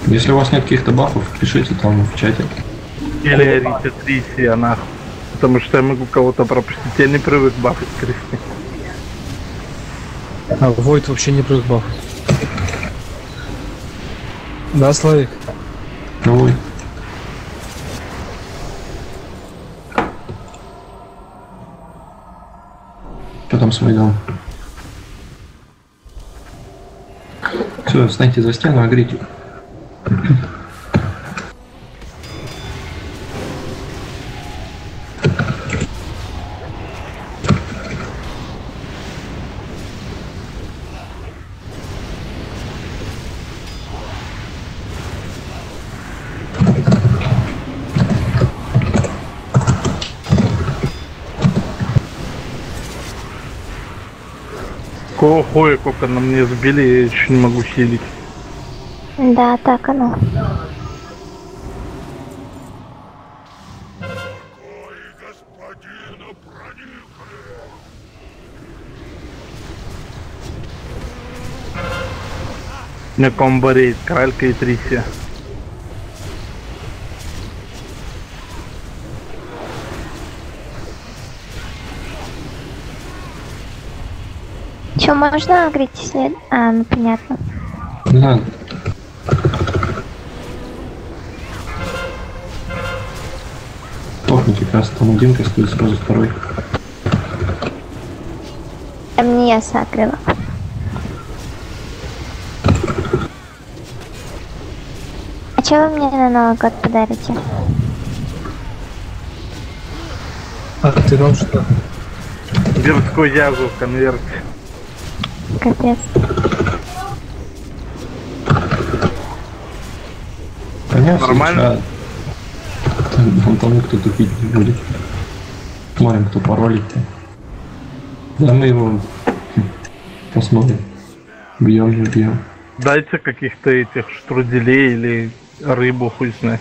Если у вас нет каких-то бафов, пишите там в чате. Или орите Трисия нахуй. Потому что я могу кого-то пропустить. Я не привык бафать Трисия. А Войт вообще не привык баф. Да, Славик? Ну, что там с Майданом? Все, встаньте за стену, огрите. Какого хуя, сколько на мне сбили, я еще не могу хилить. Да, так оно. У меня комбо рейд, Кралька и Трисия. Че, можно агрить след? А, ну понятно. Не надо. Топните как раз, там один кастует, сразу второй. Там не я сагрила. А че вы мне на Новый год подарите? А ты там что? Верскую язу в конверте. Капец. Понятно. Нормально? Там тому, кто тупить не будет. Смотрим, кто паролит-то. Да мы его посмотрим. Бьем, не бьем. Дайте каких-то этих штруделей или рыбу, хуй знает.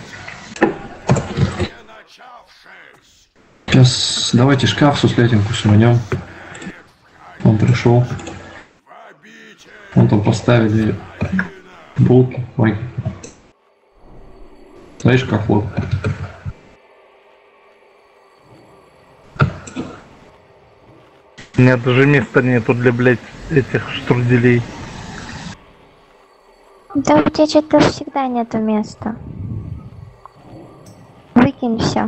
Сейчас давайте шкаф с услятинку суманем. Он пришел. Вон там поставили булки. Ой. Знаешь, шкаф вот. У меня даже места нету для, блять, этих штруделей. Да у тебя что-то всегда нету места. Выкинь все.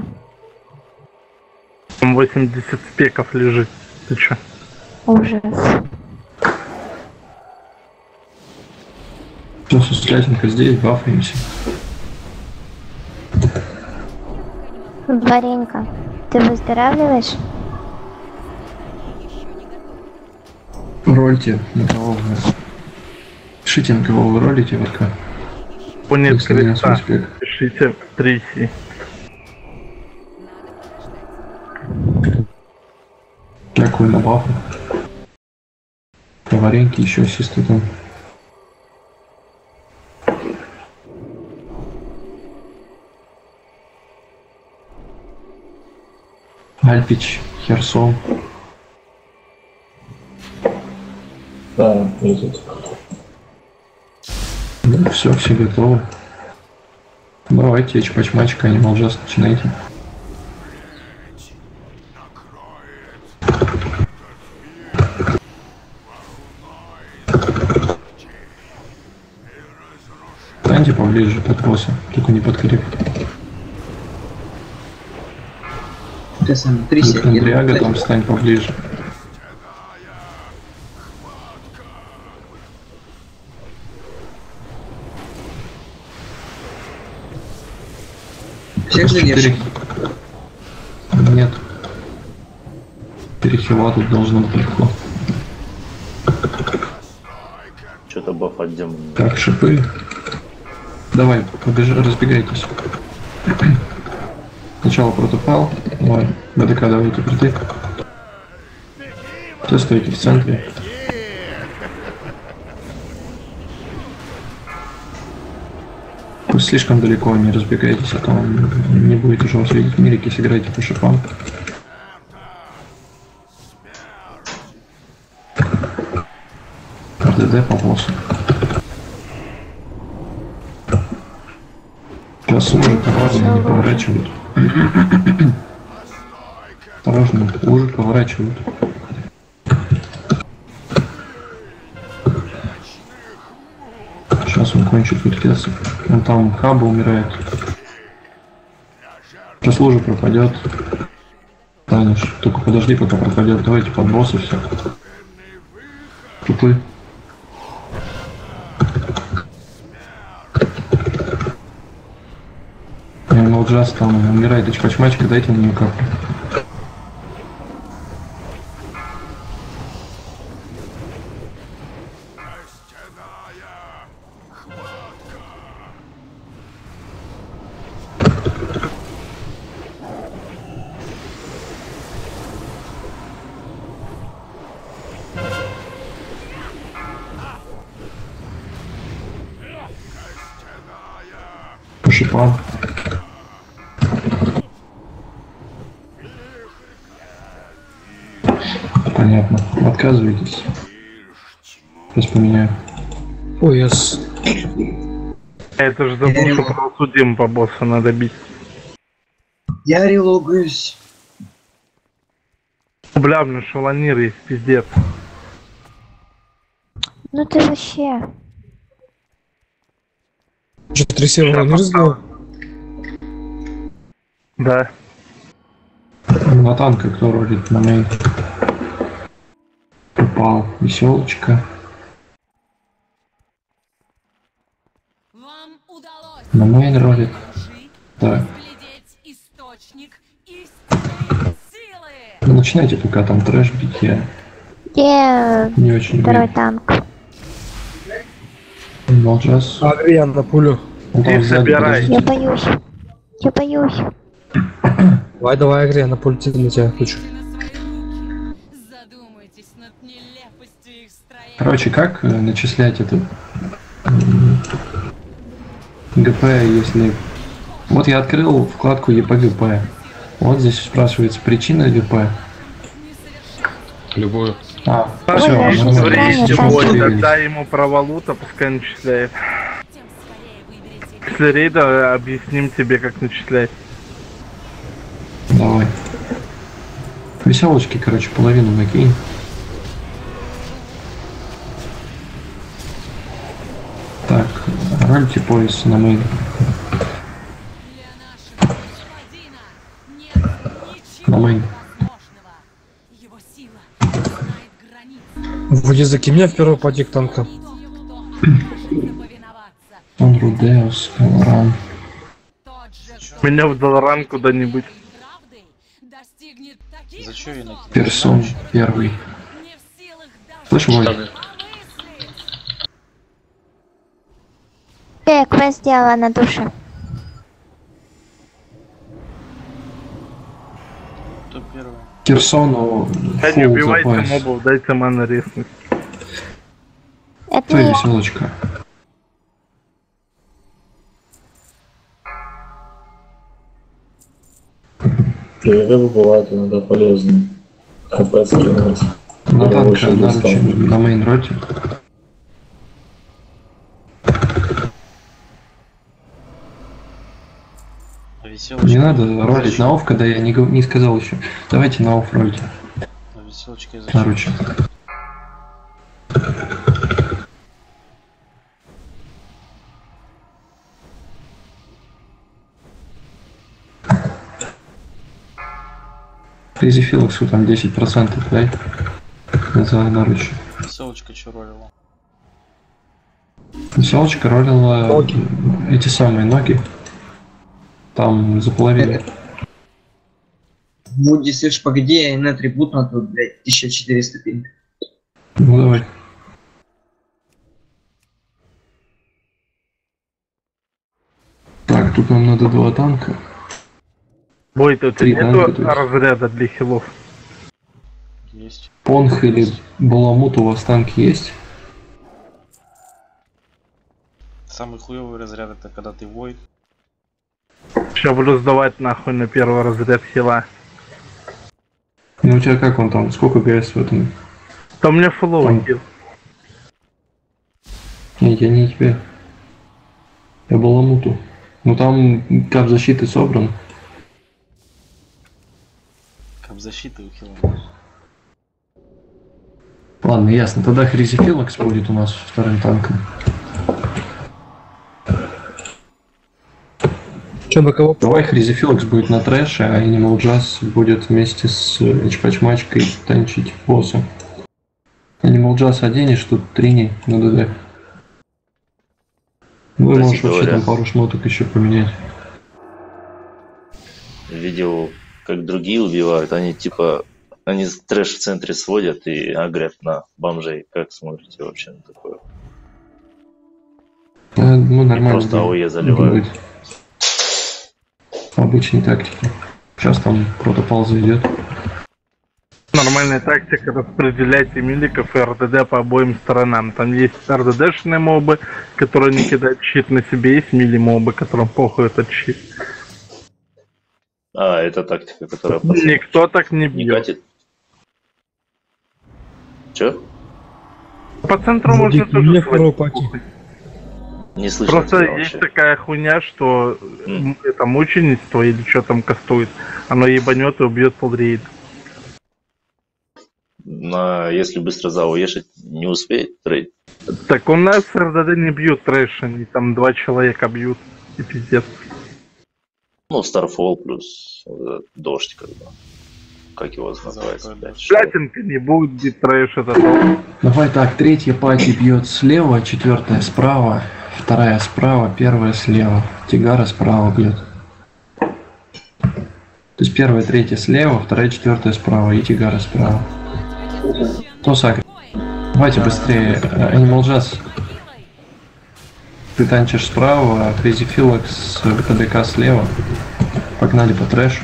Там 80 спеков лежит. Ты чё? Ужас. Все, с услятинка здесь, бафаемся. Варенька, ты выздоравливаешь? Рольте, на кого вы. Пишите, на кого вы ролите, ВК. Понят Если у нас креста. успех. Пишите Трисии. Дякую на бафу. По вареньке еще ассисты там. Альпич, Херсон. Да, лезут. Ну, все готово. Давайте, чпач-мачка, Animal Just, начинайте. Станьте поближе под босса, только не под крик. Ты сам Трисия. Андриага там стань поближе. Всех задержим. Нет. Перехила тут должно быть легко. Что-то баф от демона. Так, шипы. Давай, разбегайтесь. Сначала протопал. Давай, БДК давайте прийти. Все стойте в центре. Пусть слишком далеко не разбегайтесь, а то он не будет уже вас видеть. Мирики сыграйте по шипам. РДД по боссу. Сейчас уже коварно не поворачивают. Осторожно, уже поворачивают. Сейчас он кончит виткесы. Он там хаба умирает. Сейчас лужа пропадет. Таниш, только подожди, пока пропадет. Давайте под босса все. Тупы. Джаз там умирает, чпачмачка, дайте на нее каплю. Шипан. Понятно. Отказываетесь. Сейчас поменяю. Ой, я Это же забыл, что правосудим по боссу надо бить. Я релогаюсь. Бля, блин, шалонир есть, пиздец. Ну ты вообще. Что, 3 севера не раздал? Да. На танка кто ролит на мейн? Попал. Веселочка. Вам удалось На мейн ролит. Так. разглядеть источник истинной силы. Ну, начинайте пока там трэш бить, я Где не очень второй верю. танк? Молджас. Агриан на пулю. Он там Ты сзади, собирай. подождите. Я боюсь. Я боюсь. Давай, Агриан на пулю на тебя хочу. На свои руки. Задумайтесь над нелепостью их строения. Короче, как начислять это ГП, если... Вот я открыл вкладку ЕПГП. Вот здесь спрашивается причина ГП. Любую. А, Ой, все, я же нормально. забрала, Тем Саня. более, когда ему про валута, пускай начисляет. Тем скорее выберите После рейда объясним тебе, как начислять. Давай. Веселочки, короче, половину накинь. Так, рольте пояс на мейн. для нашего господина. Нет На ничего мейн. невозможного. Его сила знает границы. Вводи закинь меня в первый потик танка. Тот, кто может повиноваться. Он Рудеус, Калоран. Тот же, кто Меня в Долоран куда-нибудь. правдой достигнет таких Зачем я высот, Персон первый. не в силах даже Слышь, Вой, помыслить. Я квест сделала на душе. Кто первый? Керсону Да не фул за убивайте пояс. мобов, дайте мана резнуть. Это Кто не я. веселочка? Перерывы бывают иногда полезны. ХП скинуть. На Я танка очень на устал. на мейн роте. А веселочка? Не надо ролить на офф, когда я не сказал еще. Давайте на офф ролите. А веселочка зачем? Короче. Crazy Felix там 10%, дай. За наручи. Веселочка что ролила? Веселочка ролила Ноги. эти самые ноги. Там за половину. Муди, слышь, погоди, я на атрибут на тут, блядь, 1400 пинг. Ну давай. Так, тут нам надо 2 танка. Бой, тут Три нету танка, то есть. разряда для хилов. Есть. Понх или Баламут у вас танки есть? Самый хуёвый разряд это когда ты войд. Сейчас буду сдавать нахуй на первый разряд хила. Ну у тебя как он там? Сколько ГС в этом? То мне фуловый Там. хил. Нет, я не тебе. Я Баламуту. Ну там кап защиты собран. Кап защиты у Хилла. Ладно, ясно. Тогда Хризифилакс будет у нас вторым танком. Че, на кого? Давай Хризифилакс будет на трэше, а Animal Jazz будет вместе с Эчпачмачкой танчить босса. Animal Jazz оденешь, тут трини на ДД. Ну и можешь вообще там пару шмоток еще поменять. Видел, как другие убивают, они типа, они трэш в центре сводят и агрят на бомжей. Как смотрите вообще на такое? Ну нормально. Просто АОЕ заливают. Обычной тактики. Сейчас там протопал зайдет. Нормальная тактика распределять миликов и РДД по обоим сторонам. Там есть РДДшные мобы, которые не кидают щит на себе, есть мили мобы, которым похуй этот щит. А, это тактика, которая Никто так не не бьет. катит. Чё? По центру можно тоже Мне сводить. второй паки. Не слышно Просто тебя есть вообще. такая хуйня, что это мученичество или что там кастует. Оно ебанет и убьет полрейд. Если быстро зауешить, не успеет трейд. Так у нас РДД не бьют трэш, они там 2 человека бьют. И пиздец. Ну, Starfall плюс дождь, когда. Как его называется? Платинка не будет бить трэш, это то. Давай так, третья пати бьет слева, четвертая справа, вторая справа, первая слева. Тигара справа бьет. То есть первая, третья слева, вторая, четвертая справа и Тигара справа. Кто сагрит? Давайте быстрее. Animal Jazz. Ты танчишь справа, Хризифилакс с КДК слева. Погнали по трэшу.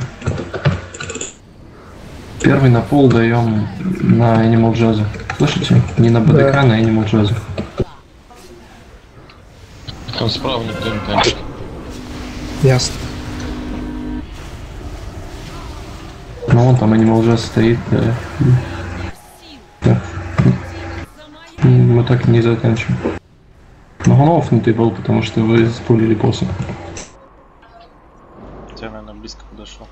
Первый на пол даем на Animal Jazz. Слышите? Не на БДК, Да. на Animal Jazz. Там справа никто не танчит. Ясно. Ну вон там Animal Jazz стоит. Да. Мы так не заканчиваем. Но он офнутый был, потому что вы спулили босса. Я, наверное, близко подошел.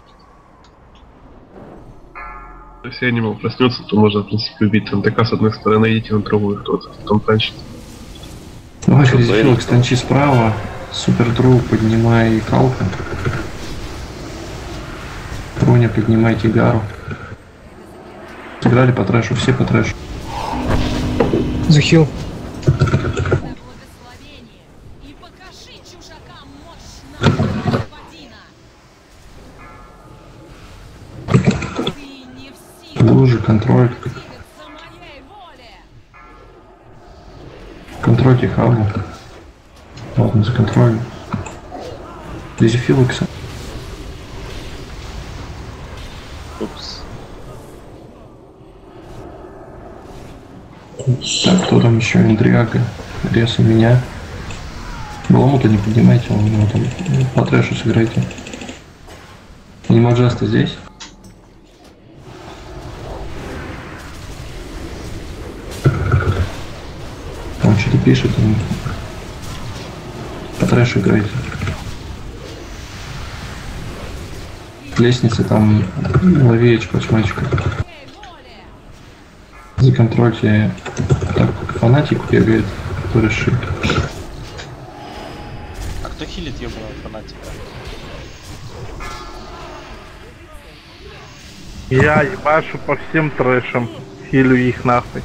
Если Animal проснется, то можно, в принципе, убить НТК с одной стороны, идти на другую, кто-то там танчит. Давай, Хризифилакс, танчи справа. Супер Дру, поднимай Калка. Роня, поднимай Тигару. Сыграли по трэшу, все по трэшу. Захил. И покажи чужакам мощь нашего господина. Ты не в силах Лужи, контроль. двигаться моей воле. Контрольте хабу. Ладно, за контролем. Хризифилакса. Упс. Так, кто там еще? Эндриага. Реса меня. Баламута не поднимайте, он у него там по трэшу сыграйте. Animal Jazz-то здесь? Он что-то пишет, он по трэшу играйте. Лестница там лови Эчпачмачка. Законтрольте. Так, фанатик бегает, который шип. А кто хилит ебаного фанатика? Я ебашу по всем трэшам. Хилю их нахуй.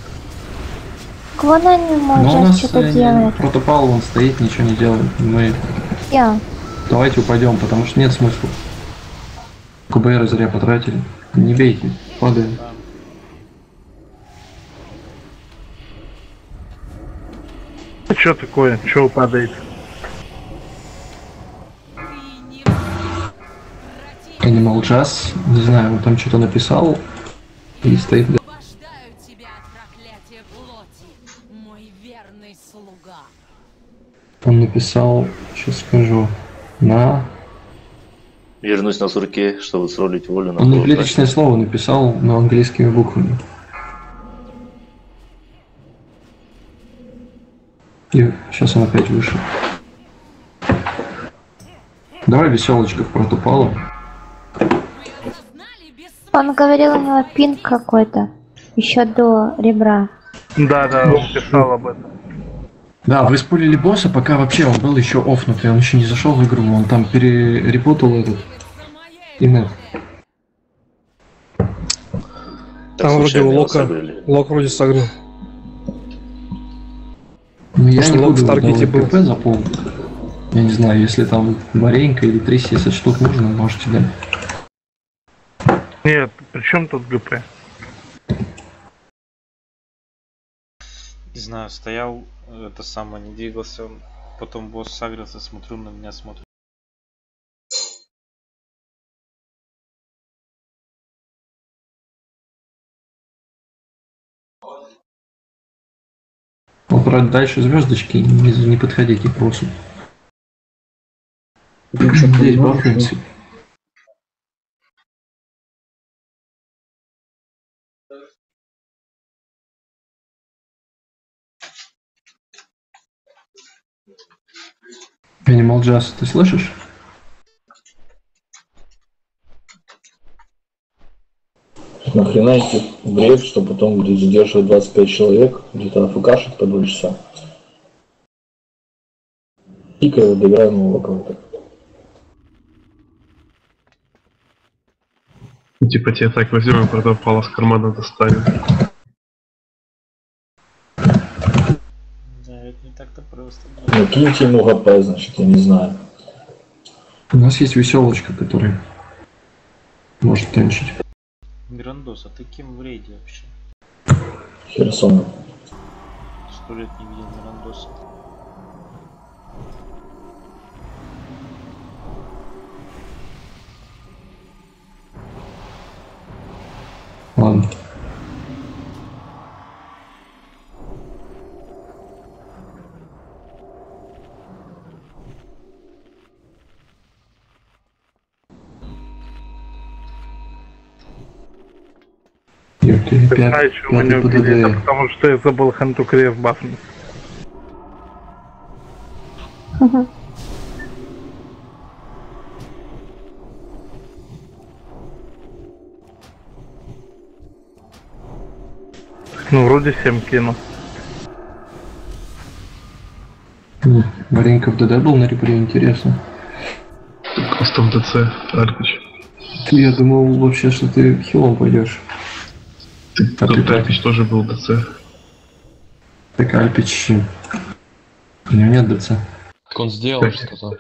Кого не Но у может нас что-то делать? протопал, он стоит, ничего не делает. Мы Я. давайте упадем, потому что нет смысла. КБР зря потратили. Не бейте, падаем. Что такое? Что упадает? Ты не в силах. Animal Jazz, не знаю, он там что-то написал и стоит. Освобождаю тебя от проклятия плоти, мой верный слуга. Он написал, сейчас скажу, на... Вернусь на сурке, чтобы сролить волю на Он кровь. библиотечное слово написал, но английскими буквами. И сейчас он опять вышел. Давай веселочка в протопалу. Он говорил, у него пинг какой-то. Еще до ребра. Да, он писал об этом. Да, вы спулили босса, пока вообще он был еще офнутый, он еще не зашел в игру, он там перепутал этот инет. Там вроде у Лок вроде согрел. Ну я не Лок буду в таргете был. КП за пол. Я не знаю, если там варенька или 310 штук нужно, можете дать. Нет, при чем тут ГП? Не знаю, стоял, это самое, не двигался, потом босс сагрился, смотрю, на меня смотрит. Вот брать дальше звездочки, не подходите к боссу. Здесь бафнемся. Animal Jazz, ты слышишь? Нахрена идти в бред, что потом где задерживать 25 человек, где-то АФКшить по 2 часа. Пикай, доиграем его кого-то. Типа тебе так возьмем и протопала с кармана достанем. Да, это не так-то просто. Ну киньте ему ГП, значит, я не знаю. У нас есть веселочка, которая может тенчить. Мирандос, а ты кем в рейде вообще? Херсон. 100 лет не видел Мирандоса. Ладно. Ты знаешь, что мы не убили, это потому что я забыл Ханту Крев бафнуть. Ну, вроде 7 кинул. Варенька в ДД был на репре, интересно. Костом ДЦ, Альпич. Я думал вообще, что ты хилом пойдешь. Тут Альпич тоже был ДЦ. Так Альпич... У него нет ДЦ. Так он сделал что-то.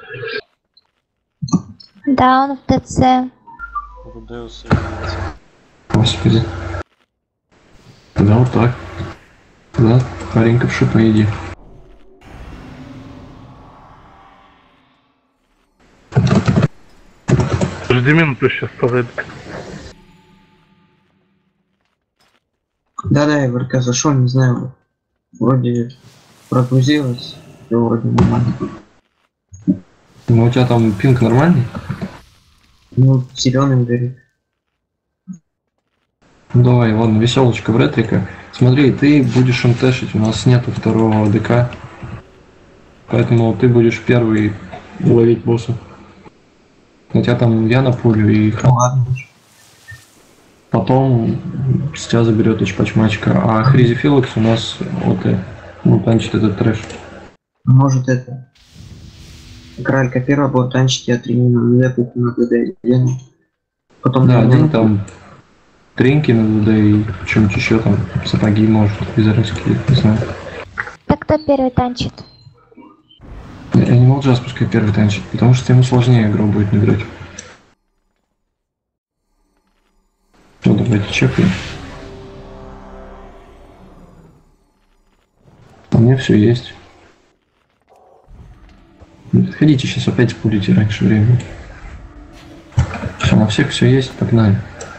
Да, он в ТЦ. Рудеус. Господи. Да, вот так. Да, Варенька в шипа иди. Жди минуту, сейчас подойдет. Да, я в РК зашел, не знаю, вроде прогрузилось, все вроде нормально. Ну у тебя там пинг нормальный? Ну, зеленым горит. Ну давай, ладно, веселочка в ретрика. Смотри, ты будешь МТшить, у нас нету второго ДК. Поэтому ты будешь первый ловить босса. У тебя там я на пулю и Ну ладно. потом с тебя заберет эчпачмачка. А Хризи Филокс у нас ОТ. Ну, танчит этот трэш. Может это... Кралька первая будет танчить, я тренирую на ДД, на ДД. Потом Да, один там тренки на ДД и что-нибудь еще там, сапоги может, израильские, не знаю. Так кто первый танчит? Я не могу пускай первый танчит, потому что ему сложнее игру будет не играть. Ну, давайте чекаем. У меня все есть. Не подходите, сейчас опять спулите раньше времени. Все, на всех все есть, погнали.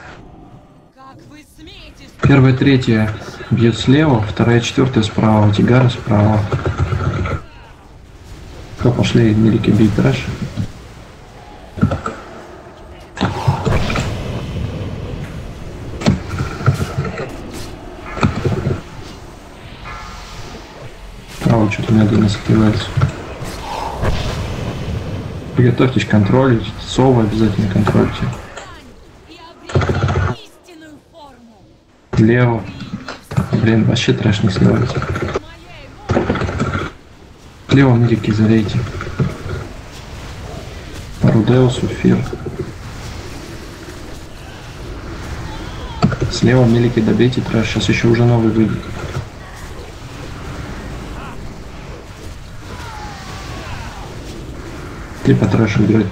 Первая, третья бьет слева, вторая, четвертая справа, Тигара справа. Все, пошли, милики бить трэш. Право что-то медленно согревается. Приготовьтесь контролить. Совы обязательно контрольте. Истинную форму. Лево. Блин, вообще трэш не сливается. Лево медики залейте. Рудеус, Уфир. Слева мелики добейте трэш. Сейчас еще уже новый выйдет. Ты по трэшу играть.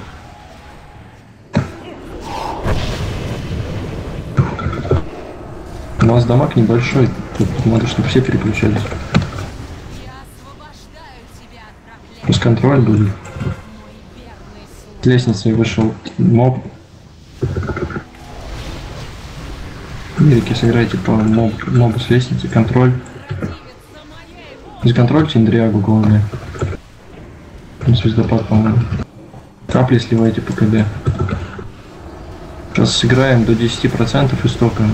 У вас дамаг небольшой. Тут надо, чтобы все переключались. Я освобождаю тебя от проклятия. Пусть контроль будет. Мой верный слуга. С лестницы вышел моб. Мирики, сыграйте по мобу с лестницы. Контроль. Законтрольте Индриагу, главное. Звездопад, по-моему. Капли сливайте по КД. Сейчас сыграем до 10% и стопаем.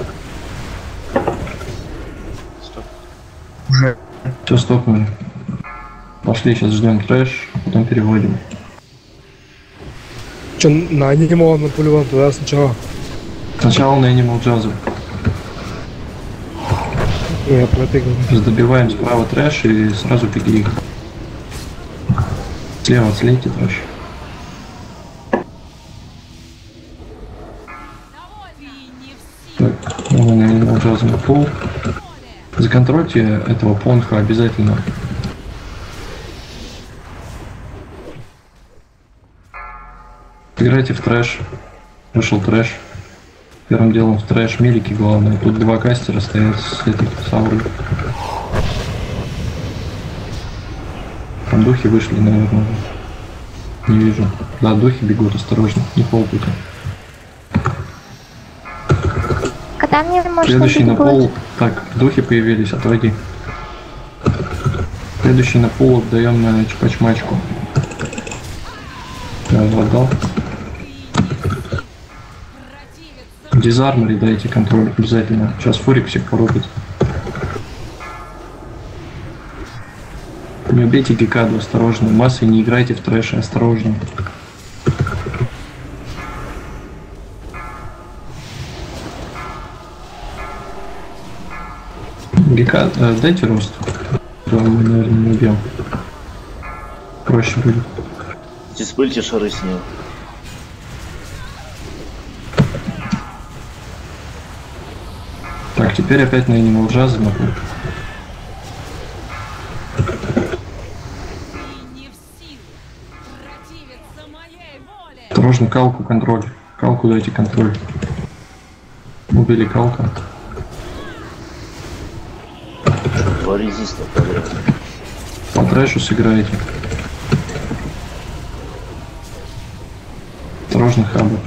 Стоп. Уже. Все, стопаем. Пошли, сейчас ждем трэш, потом переводим. Че, на анимал Наполеон туда сначала? Сначала на Animal Jazz. Я про это говорю. Добиваем справа трэш и сразу пикли. Слева слейте трэш. Так, мы на Animal Jazz на пол. Законтрольте этого понха обязательно. Играйте в трэш. Вышел трэш. Первым делом в трэш милики главное. Тут два кастера стоят с этой саурой. Там духи вышли, наверное. Не вижу. Да, духи бегут, осторожно. Не полпути. Когда мне можно Следующий бить на будет? пол. Так, духи появились, отводи. Следующий на пол отдаем на чпач-мачку. Я отдал. Дизармори дайте контроль обязательно. Сейчас фурик всех порубит. Не убейте Гекаду, осторожно. Массой не играйте в трэше, осторожно. Гекад, дайте рост. Да, мы, наверное, не убьем. Проще будет. Диспельте шары с ним. Так, теперь опять на Animal Jazz на пол. Ты не в силах противиться моей воле. Осторожно, калку контроль. Калку дайте контроль. Убили калка. Два резиста подряд. По трэшу сыграете. Осторожно, хабы.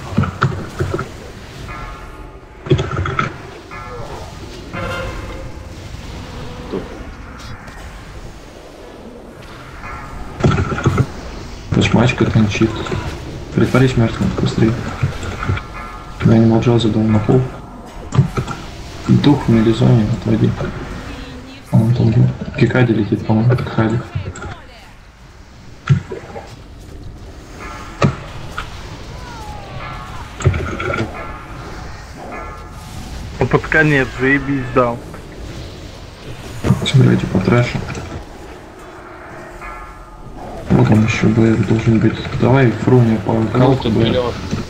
Пачмачка танчит. Притворись мертвым, быстрее. Я не молчал, задал на пол. Дух в мелизоне, отводи. Он там Кикади летит, по-моему, к Хади. Ну, под конец, заебись дал. Сыграйте по трэшу. Вот он еще БР должен быть. Давай фруня по калку БР.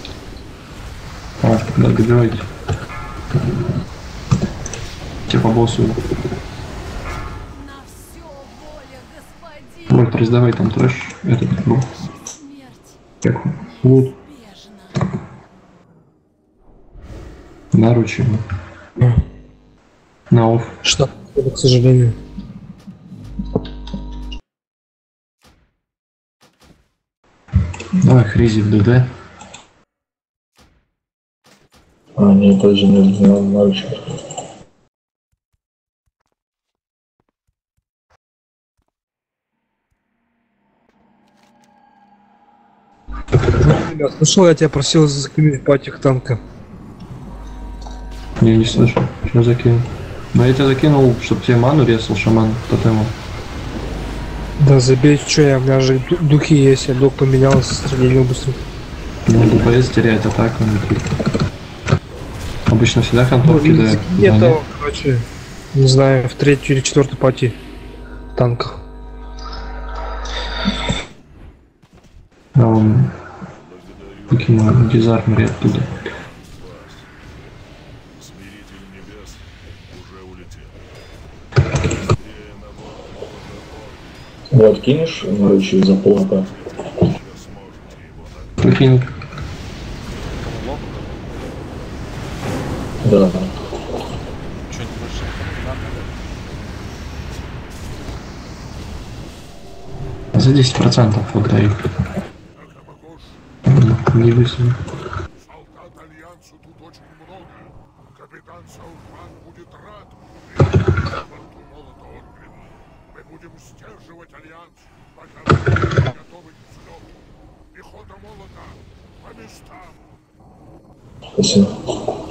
А, да, добивайте. Те по боссу. На все воля, господин. Вот, раздавай там трэш. Этот, ну, Смерть как лут. неизбежна. Наручи. На офф. Что? Это, к сожалению. Давай Хризи в ДД. А, нет, тоже не знал, мальчик. Ребят, слышал, я тебя просил закинуть патик танка. Я не слышу. Что закинул? Да я тебя закинул, чтобы тебе ману резал шаман тотемом. Да забей, что я, у меня же духи есть, я дух поменял, стреляние быстро. Ну, ДПС теряет атаку. Обычно всегда контор Ну, кидает. нет того, короче, не знаю, в 3-ю или 4-ю пати танках. А он покинул дизармере оттуда. Вот, кинешь, короче, за пол АП. Прикинь. Да. Чуть больше. За 10% отдай. Не высуну. Солдат Альянсу тут очень много. Капитан Саушман будет рад. Борту молота Оргрина. Мы будем сдерживать Альянс, пока мы будем готовы к взлету. Пехота молота по местам. Спасибо.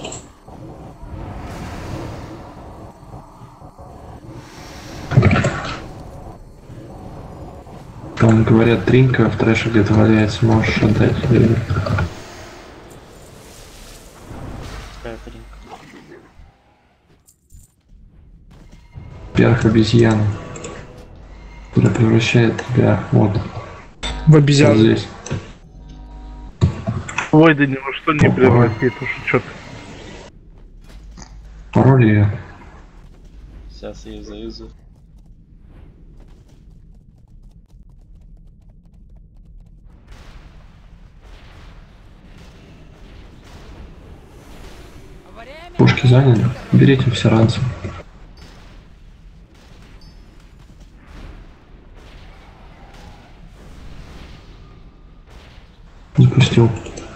Там говорят, тринка в трэше где-то валяется, можешь отдать. Какая тринка? Перх обезьяны. Который превращает тебя вот В обезьяну. вот здесь. Ой, да ни во что не превратит уж что-то. Пароль ее. Сейчас я ее заюзаю. Пушки заняли. Берите все ранцы. Не пустил.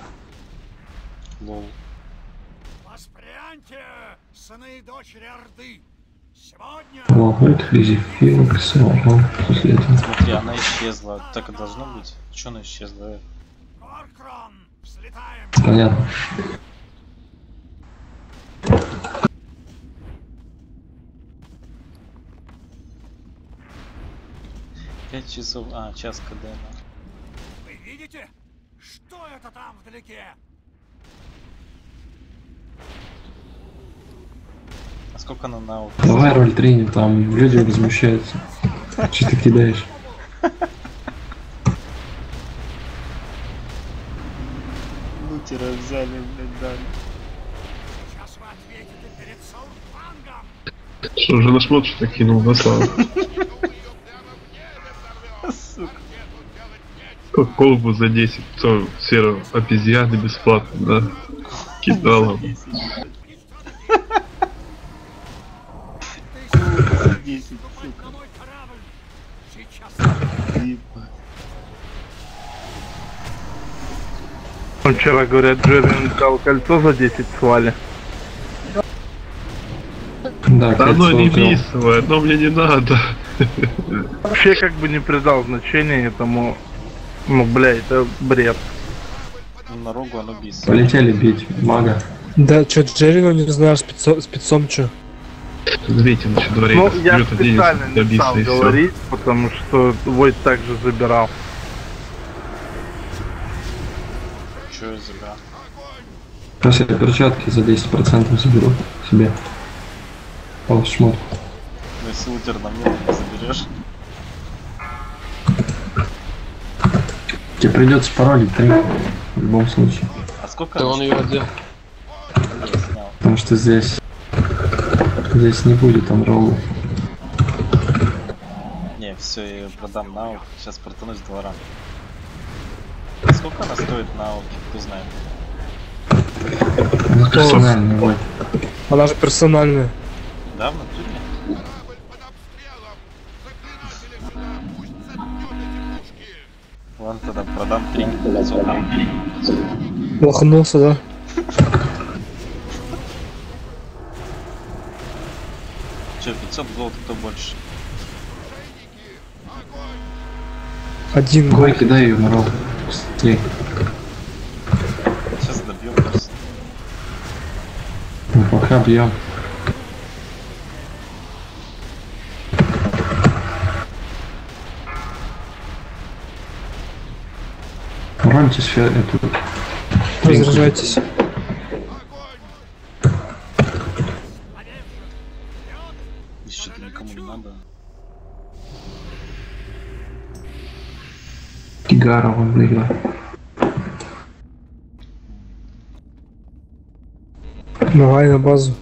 Лол. Воспряньте, сыны и дочери Орды. Сегодня... Лагут, Физифилкс, ага, после этого. Смотри, она исчезла. Так и должно быть. Че она исчезла? Коркрон, взлетаем. Понятно. Пять часов. А, час КД. Вы видите? Что это там вдалеке? А сколько она на Давай роль тренинг, там люди возмущаются. Что ты кидаешь? Ну тебя взяли, блядь, дали. Сейчас вы ответите перед Саурфангом. Что, уже на шмоточку кинул, да, Слава? Сука. Как колбу за 10, то серого обезьяны бесплатно, да? Кидала. 10, На мой корабль. Сейчас... Он вчера, говорят, Джерри дал кольцо за 10 свали. Да, Оно кольцо не украл. бисовое, оно мне не надо. Вообще как бы не придал значения этому. Ну, бля, это бред. Ну, на рогу оно бис. Полетели бить мага. Да, чё, Джерину не знаю, спецом чё. Видите, на дворе. Ну, я специально не стал говорить, потому что Войт также забирал. Че я забрал? Сейчас я перчатки за 10% заберу себе. О, шмот. Ну, если лутер на мне не заберешь. Тебе придется паролить тренинг в любом случае. А сколько? Да он ее отдел. Я снял. Потому что здесь не будет анроллов. Не, все, я ее продам на аук. Сейчас протянусь дворам. А сколько она стоит на ауке, кто знает? Она персональная, вот. Она же персональная. Да, в натуре? Ладно, тогда продам 3 500. Лоханулся, да? Че, 500 голд, кто больше? Один Давай гол. кидай ее в ролл. Быстрей. Сейчас добьем просто. Ну, пока бьем. Рольте сферу эту. Разражайтесь. Если что-то никому не надо. Тигарова выиграла. Давай на базу.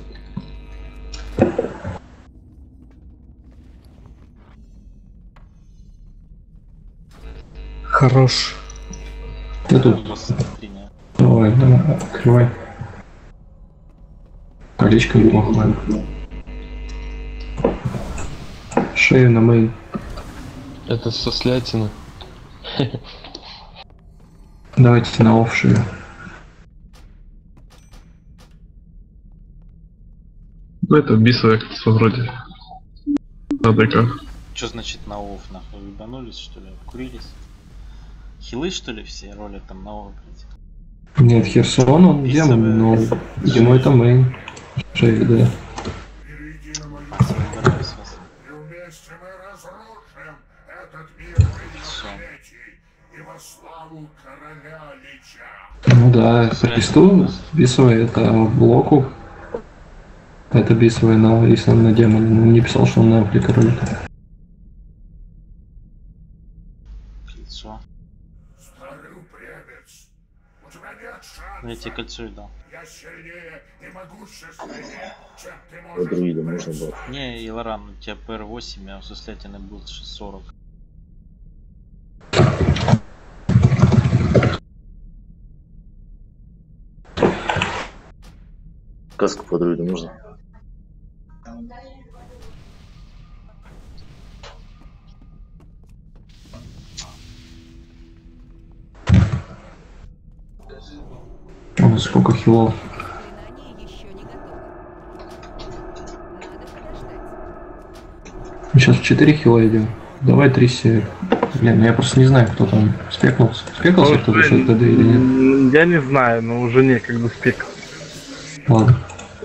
Хорош. Ты тут. Босса принял. Давай, давай, открывай. Колечко неплохое. Шею на мейн. Это со слятины. Давайте на оф шею. Ну это бисовая как вроде. АДК. Что значит на офф, нахуй? Ебанулись, что ли? Курились? Хилы, что ли, все роли там на офф, блядь? Нет, Херсон, он демон, но ему это мейн. Шею, да. Собираюсь вас. И вместе мы разрушим этот мир прелюбодеятелей и во славу короля Лича. Ну да, по листу бисовый это блоку. Это бисовый, но если он на демоне, ну, не писал, что он на афлика ролит. Кольцо. Старый упрямец, у тебя нет шансов. Я тебе кольцо и дал. Я сильнее и могущественнее, чем ты По можешь друиду можно было. Не, Илоран, у тебя ПР-8, а у сослятины был 640. Каску по друиду можно? О, сколько хилов. Мы сейчас в 4 хила идем. Давай 3 север. Блин, ну я просто не знаю, кто там спекнулся. Спекался кто-то что ТД или нет? Я не знаю, но уже некогда спек. Ладно.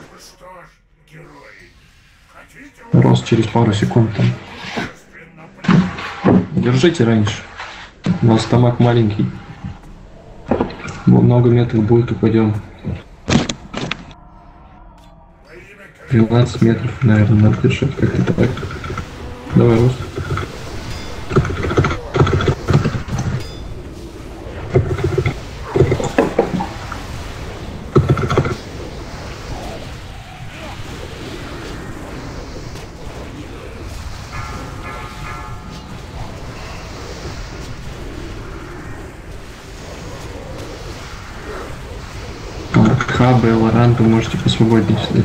Рост через пару секунд там. Держите раньше. У нас стомак маленький. Много метров будет, упадем. 12 метров, наверное, надо держать как-то так. Давай, рост. Хабы, Лоран, вы можете посвободнее сидеть.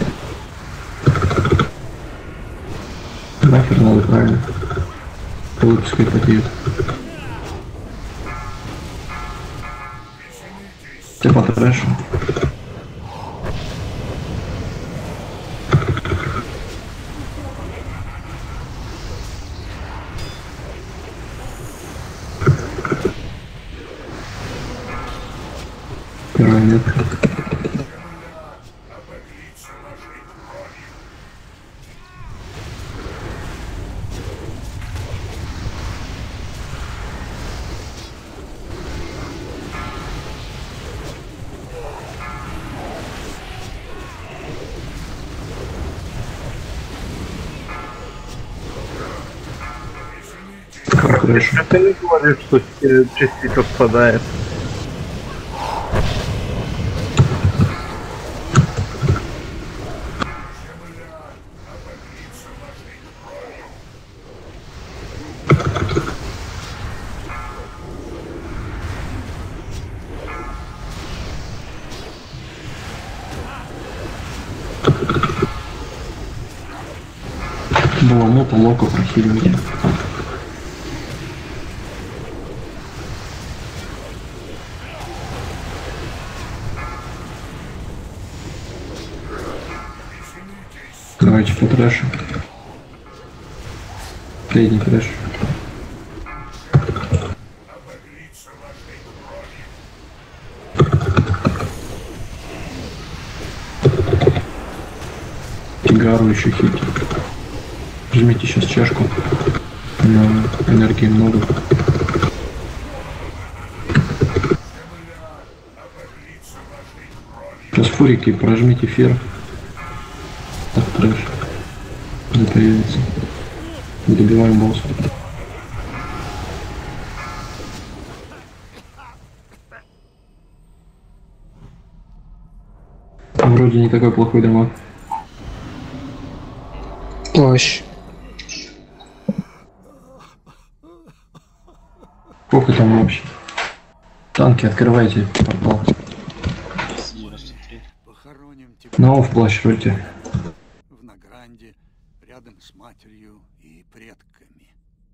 Нахер надо, правильно. Пускай побьют. Ты по трэшу. Первая метка. Хорошо. Ты не говоришь, что частица спадает. Баламута лока прохиливать. Давайте по трэшу. Последний трэш. Тигару еще хит. Жмите сейчас чашку. Энергии много. Сейчас фурики, прожмите эфир. Так, трэш. Не появится. Добиваем босса. Вроде не такой плохой дамаг. Плащ. Сколько там вообще? Танки, открывайте портал. На в плащ рольте. В Награнде, рядом с матерью и предками.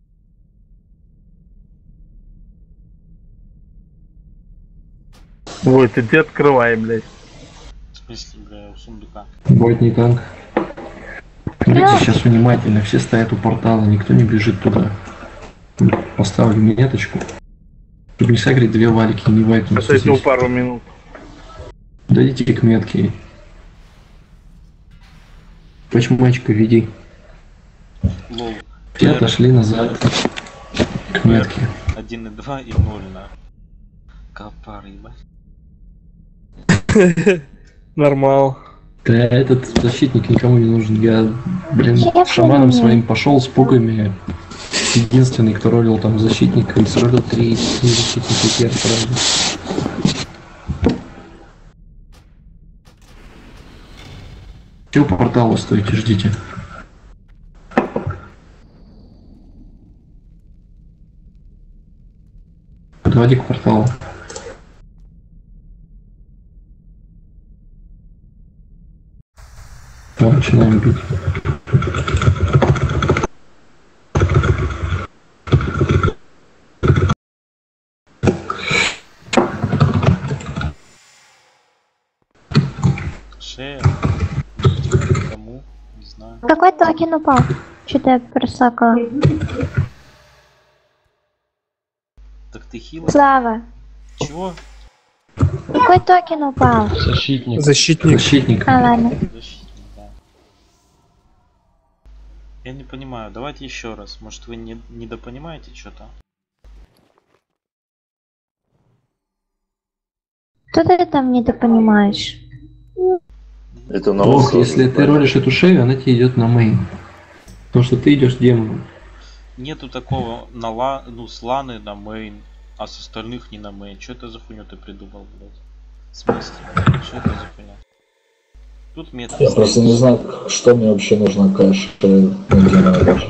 Вот, иди открывай, блядь. В смысле, бля, у сундука? Будет не танк. Смотрите сейчас внимательно, все стоят у портала, никто не бежит туда. Поставлю меточку. Чтобы не сагрить две валики, не вайкнуть. Отойду пару минут. Дойдите к метке. Почмачку веди. Лол. Все отошли назад. К метке. 1,2 и 0 на. Копар, ебать. Нормал. Да, этот защитник никому не нужен. Я, блин, шаманом своим пошел с пугами. Единственный, кто ролил там защитника, и сролил 3 защитника теперь сразу. Все по порталу стойте, ждите. Подводи к порталу. Да, начинаем бить. Шея. Кому? Не знаю. Какой токен упал? Что-то я просакала. Так ты хилый? Слава. Чего? Какой токен упал? Защитник. Защитник. А, ладно. Защитник, да. Я не понимаю, давайте еще раз. Может вы недопонимаете что-то? Что ты там недопонимаешь? Это на Ох, если ты ролишь эту шею, она тебе идет на мейн. Потому что ты идешь демоном. Нету такого с ланы на мейн, а с остальных не на мейн. Что это за хуйню ты придумал, блядь? В смысле? Что это за хуйня? Тут метод. Я просто не знаю, что мне вообще нужно кэш на демона даже.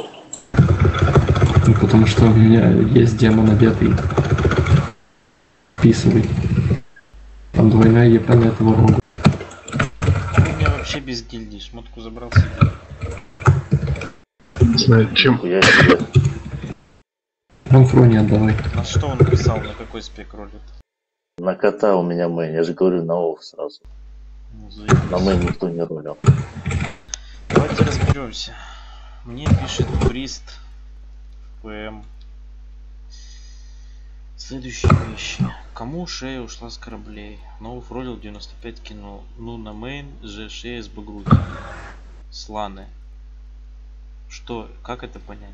Ну, потому что у меня есть демон одетый. Писовый. Там двойная ЕП на этого рога. У меня вообще без гильдии, шмотку забрал себе. Не знаю, чем... Ранфроне отдавай. На что он писал, на какой спек ролит? На кота у меня мейн, я же говорю на офф сразу. На мейн никто не ролил. Давайте разберемся. Мне пишет Прист ПМ. Следующие вещи. Кому шея ушла с кораблей? Ноуф ролил 95 кинул. Ну на мейн же шея с багрути. Сланы. Что? Как это понять?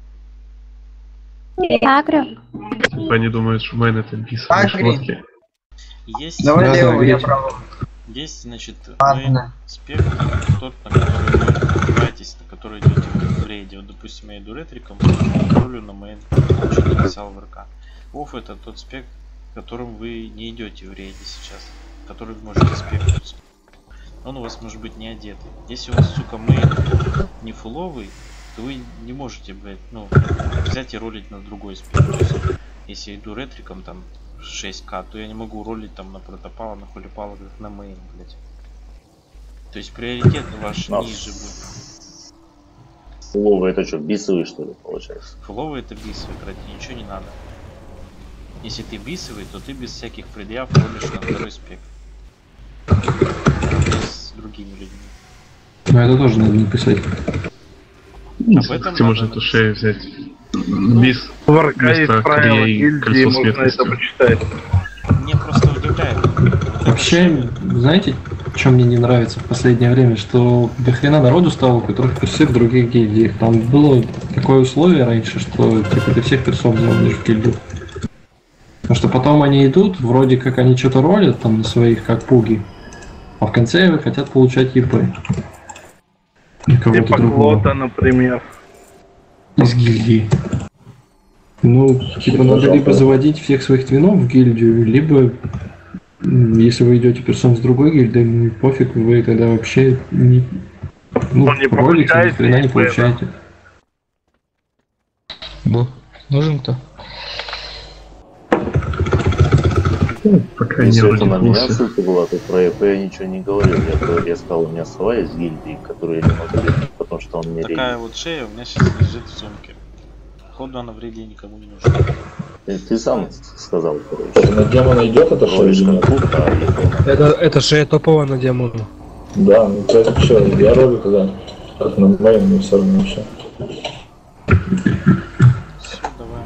Агро. Типа они думают, что мейн это бисовые шмотки. Есть, Давай лево, я право. есть, значит, мейн спек, тот, на который вы опираетесь, на который идете в рейде. Вот, допустим, я иду ретриком, ролю на мейн, что написал в РК. Офф это тот спек, которым вы не идете в рейде сейчас, который вы можете спекнуть. Он у вас может быть не одетый. Если у вас, сука, мейн не фуловый, то вы не можете, блядь, ну, взять и ролить на другой спек. Если я иду ретриком там 6к, то я не могу ролить там на протопала, на холипала, как на мейн, блядь. То есть приоритет ваш ниже будет. Фуловый это что, бисовый что ли получается? Фуловый это бисовый, брать ничего не надо. Если ты бисовый, то ты без всяких предъяв ролишь на второй спек. С другими людьми. Но это тоже надо написать. Об этом Ты можешь эту шею взять. Бис. Вместо крия и кольцо смертности. Мне просто удивляет. Вообще, знаете, что мне не нравится в последнее время? Что до хрена народу стало, у которых персы в других гильдиях. Там было такое условие раньше, что типа ты всех персов заводишь в гильдию. Потому что потом они идут, вроде как они что-то ролят там на своих, как пуги. А в конце хотят получать ЕП. И кого-то Типа другого. Клота, например. Из гильдии. Ну, типа, надо либо заводить всех своих твинов в гильдию, либо, если вы идете персон с другой гильдией, ну пофиг, вы тогда вообще не, не ролите, ни хрена не получаете получаете. Нужен кто? Пока Если не это на меня родился. ссылка была, то про ЕП я ничего не говорил. Я сказал, у меня слова из гильдии, которые я не могу делать, потому что он мне Такая рейдит. вот шея у меня сейчас лежит в сумке. Походу она в рейде никому не нужна. Ты сам сказал, короче. На демона идет это что или нет? Это шея топовая на демону. Да, ну это что, я ролю тогда. Как на моем, но все равно вообще. Все, давай.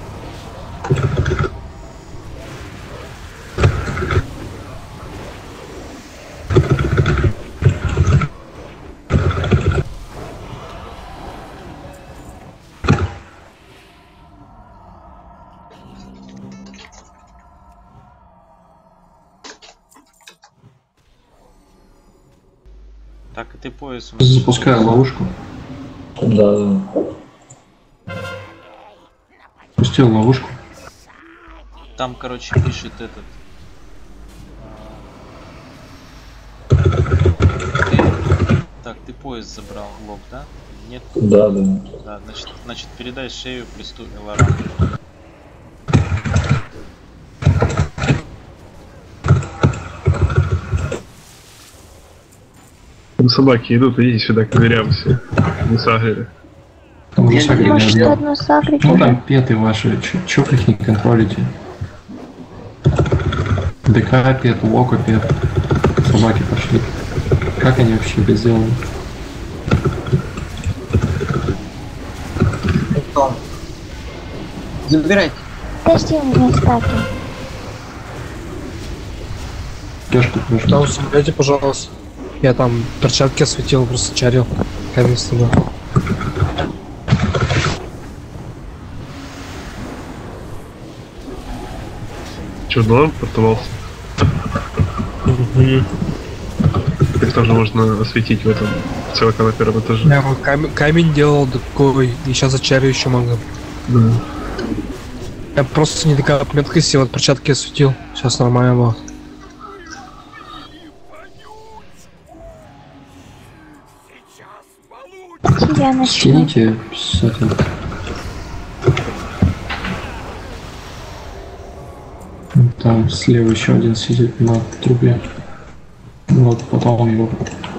Так, и ты пояс у нас. Запускаю ловушку. Да. Пустил ловушку. Там, короче, пишет этот. Так, ты пояс забрал, лоб, да? Нет? Да. Да, значит передай шею плесту Эларам. Там собаки идут, идите сюда, ковыряемся. Не сагрили. Там уже сагрили Может, одно. одну сагрить Ну уже? там петы ваши, чё вы их не контролите? ДК пет, Локо пет. Собаки пошли. Как они вообще это сделали? Забирайте. Подожди, у меня стаки. Кешку Да, нужно. усмотрите, пожалуйста. Я там перчатки осветил, просто чарил. Камень с тобой. Че, два портовался? Их тоже можно осветить в этом целка на первом этаже. Я вот камень делал такой, и сейчас зачарю еще могу. Да. Я просто не такая меткость, сел, вот перчатки осветил. Сейчас нормально было. Я начну. Скините с этим. Там слева еще один сидит на трубе. Вот, потом его.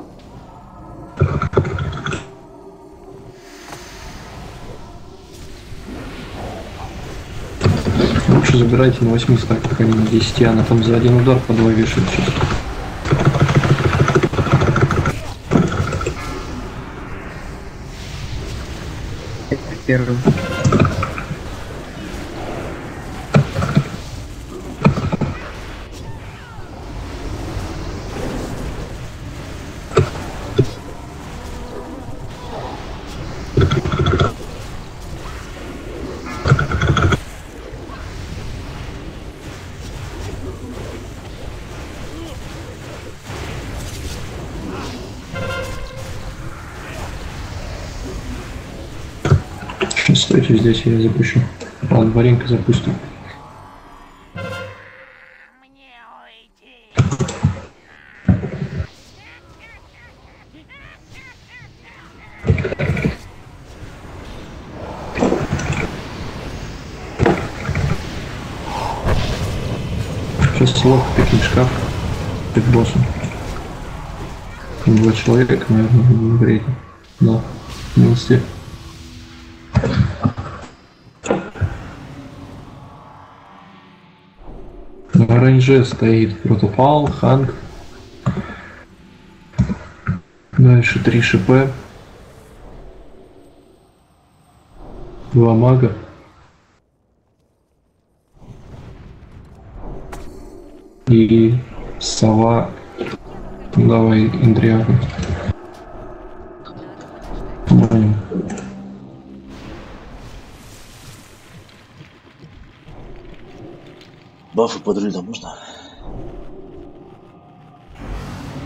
Лучше забирайте на 8 стаках, а не на 10, она там за один удар по 2 вешает сейчас. Первый. Сейчас стойте здесь, я запущу. Ладно, Варенька запустим. Сейчас лох пикнет шкаф перед боссом. Там 2 человека, наверное, в рейде. Да, милости. На оранже стоит протопал, ханг. Дальше 3 ШП. 2 мага. И сова. Давай, Индриаку. По-моему. Бафы под рыльно можно?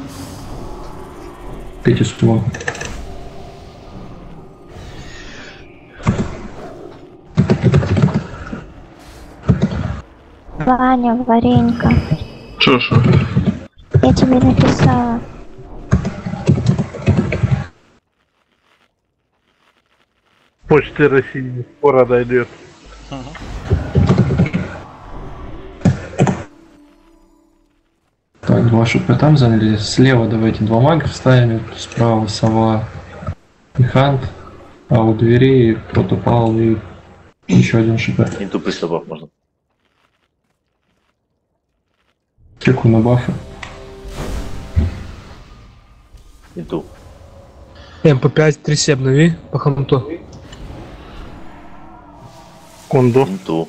Пейте сумму. Ваня, Варенька, Шо? я тебе написала. Почты России скоро дойдет. Так, 2 ШП там заняли. Слева давайте 2 мага вставим. Справа Сова и Хант. А у двери тот упал и еще 1 ШП. Инту приступав можно. Чеку на бафы. Инту. МП5 3 обнови по ханту. Кондо. Инту.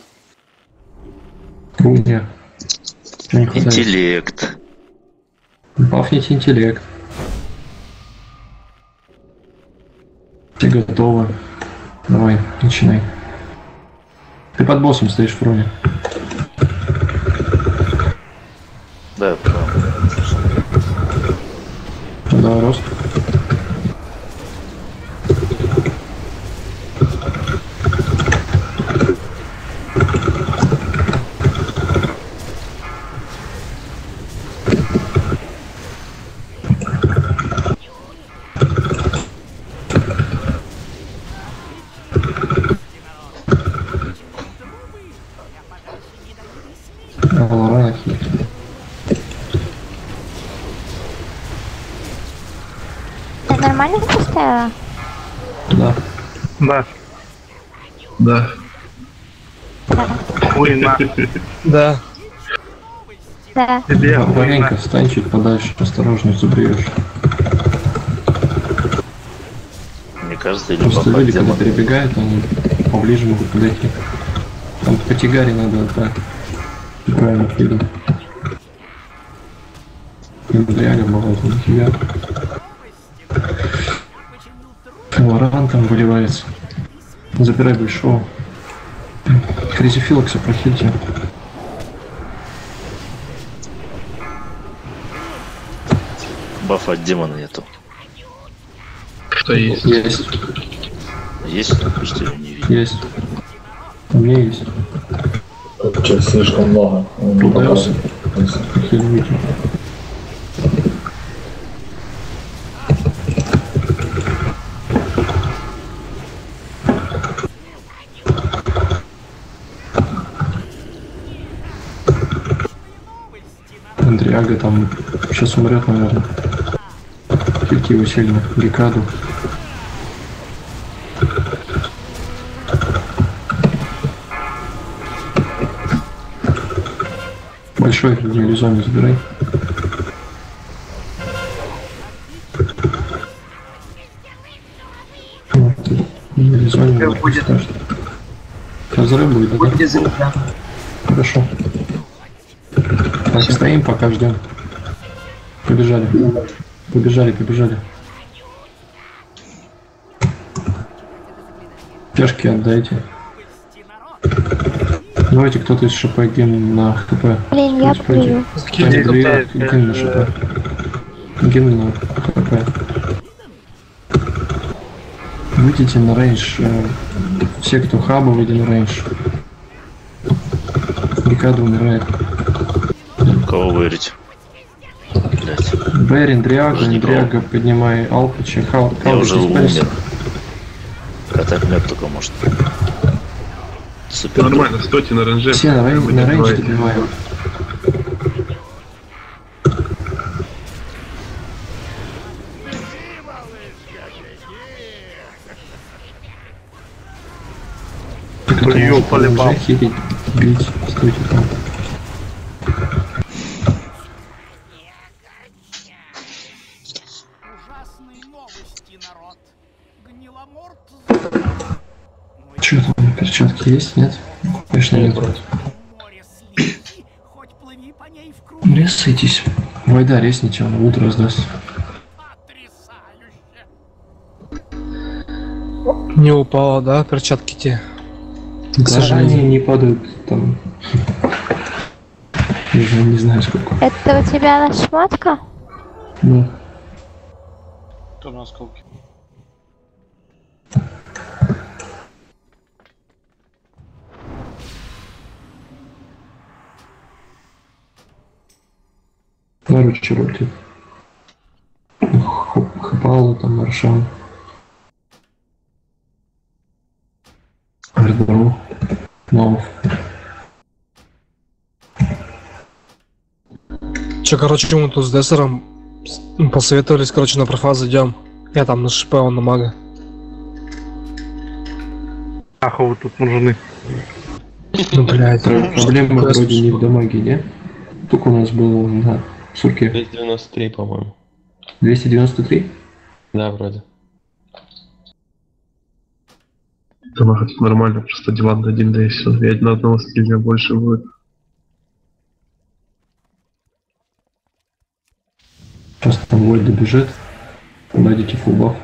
Круня. Интеллект. Бафните интеллект. Все готовы. Давай, начинай. Ты под боссом стоишь в руне. Да, я понял. Давай, рост. Ты нормально поставила? Да. Да. Да. Хуйна. Да. Да. Маленько встань чуть подальше, осторожно забьешь. Мне кажется, или Просто попасть люди, когда демон. перебегают, они поближе могут подойти. Там по тягаре надо так. Правильно перейдем. Индряга бывает на тягар. Варан там выливается. Забирай большого. Кризифилокса прохильте. Бафа от демона нету. Что есть? Есть. Есть? Что я не видел? Есть. У меня есть. Что, слишком много. Ударился. Хильвики. Андриага там сейчас умрет, наверное. Хильки его сильно. Гекаду. Большой в мелизоне забирай. Вот, в мелизоне будет страшно. Разрыв будет, да? Будет взрыв, да. Хорошо. Так, стоим, пока ждем. Побежали. Побежали, побежали. Пешки отдайте. Давайте кто-то из ШП ген на ХП. Блин, я плюю. Ген на ШП. Ген на ХП. Выйдите на рейндж. Все, кто хаба, выйди на рейндж. Гекада умирает. Кого вырить? Блять. Берин, Дриага, поднимай Алпича, Я уже умер. А так нет только может. Супер. Нормально, стойте на рейнже. Все на рейндж добиваем. Блин, полепал. Хилить, бить, стойте там. Че там, перчатки есть, нет? Конечно нет. Резайтесь. Войда, резните, он лут раздаст. Не упало, да, перчатки те? К сожалению, не падают там. Я не знаю сколько. Это у тебя шмотка? Да. Кто на осколке? Короче, ротит. Хапала там Маршан. Ардору. Нов. Че, короче, мы тут с Дессером посоветовались, короче, на профаз идем. Я там на ШП, он на мага. Ах, вы тут нужны. Ну, блядь. Проблема вроде не в дамаге, не? Только у нас было на сурке. 293, по-моему. 293? Да, вроде. Дамаг это нормально, просто диван на 1, да и все. И на одного скилля больше будет. Сейчас там Вольт добежит. Дадите фулбаф.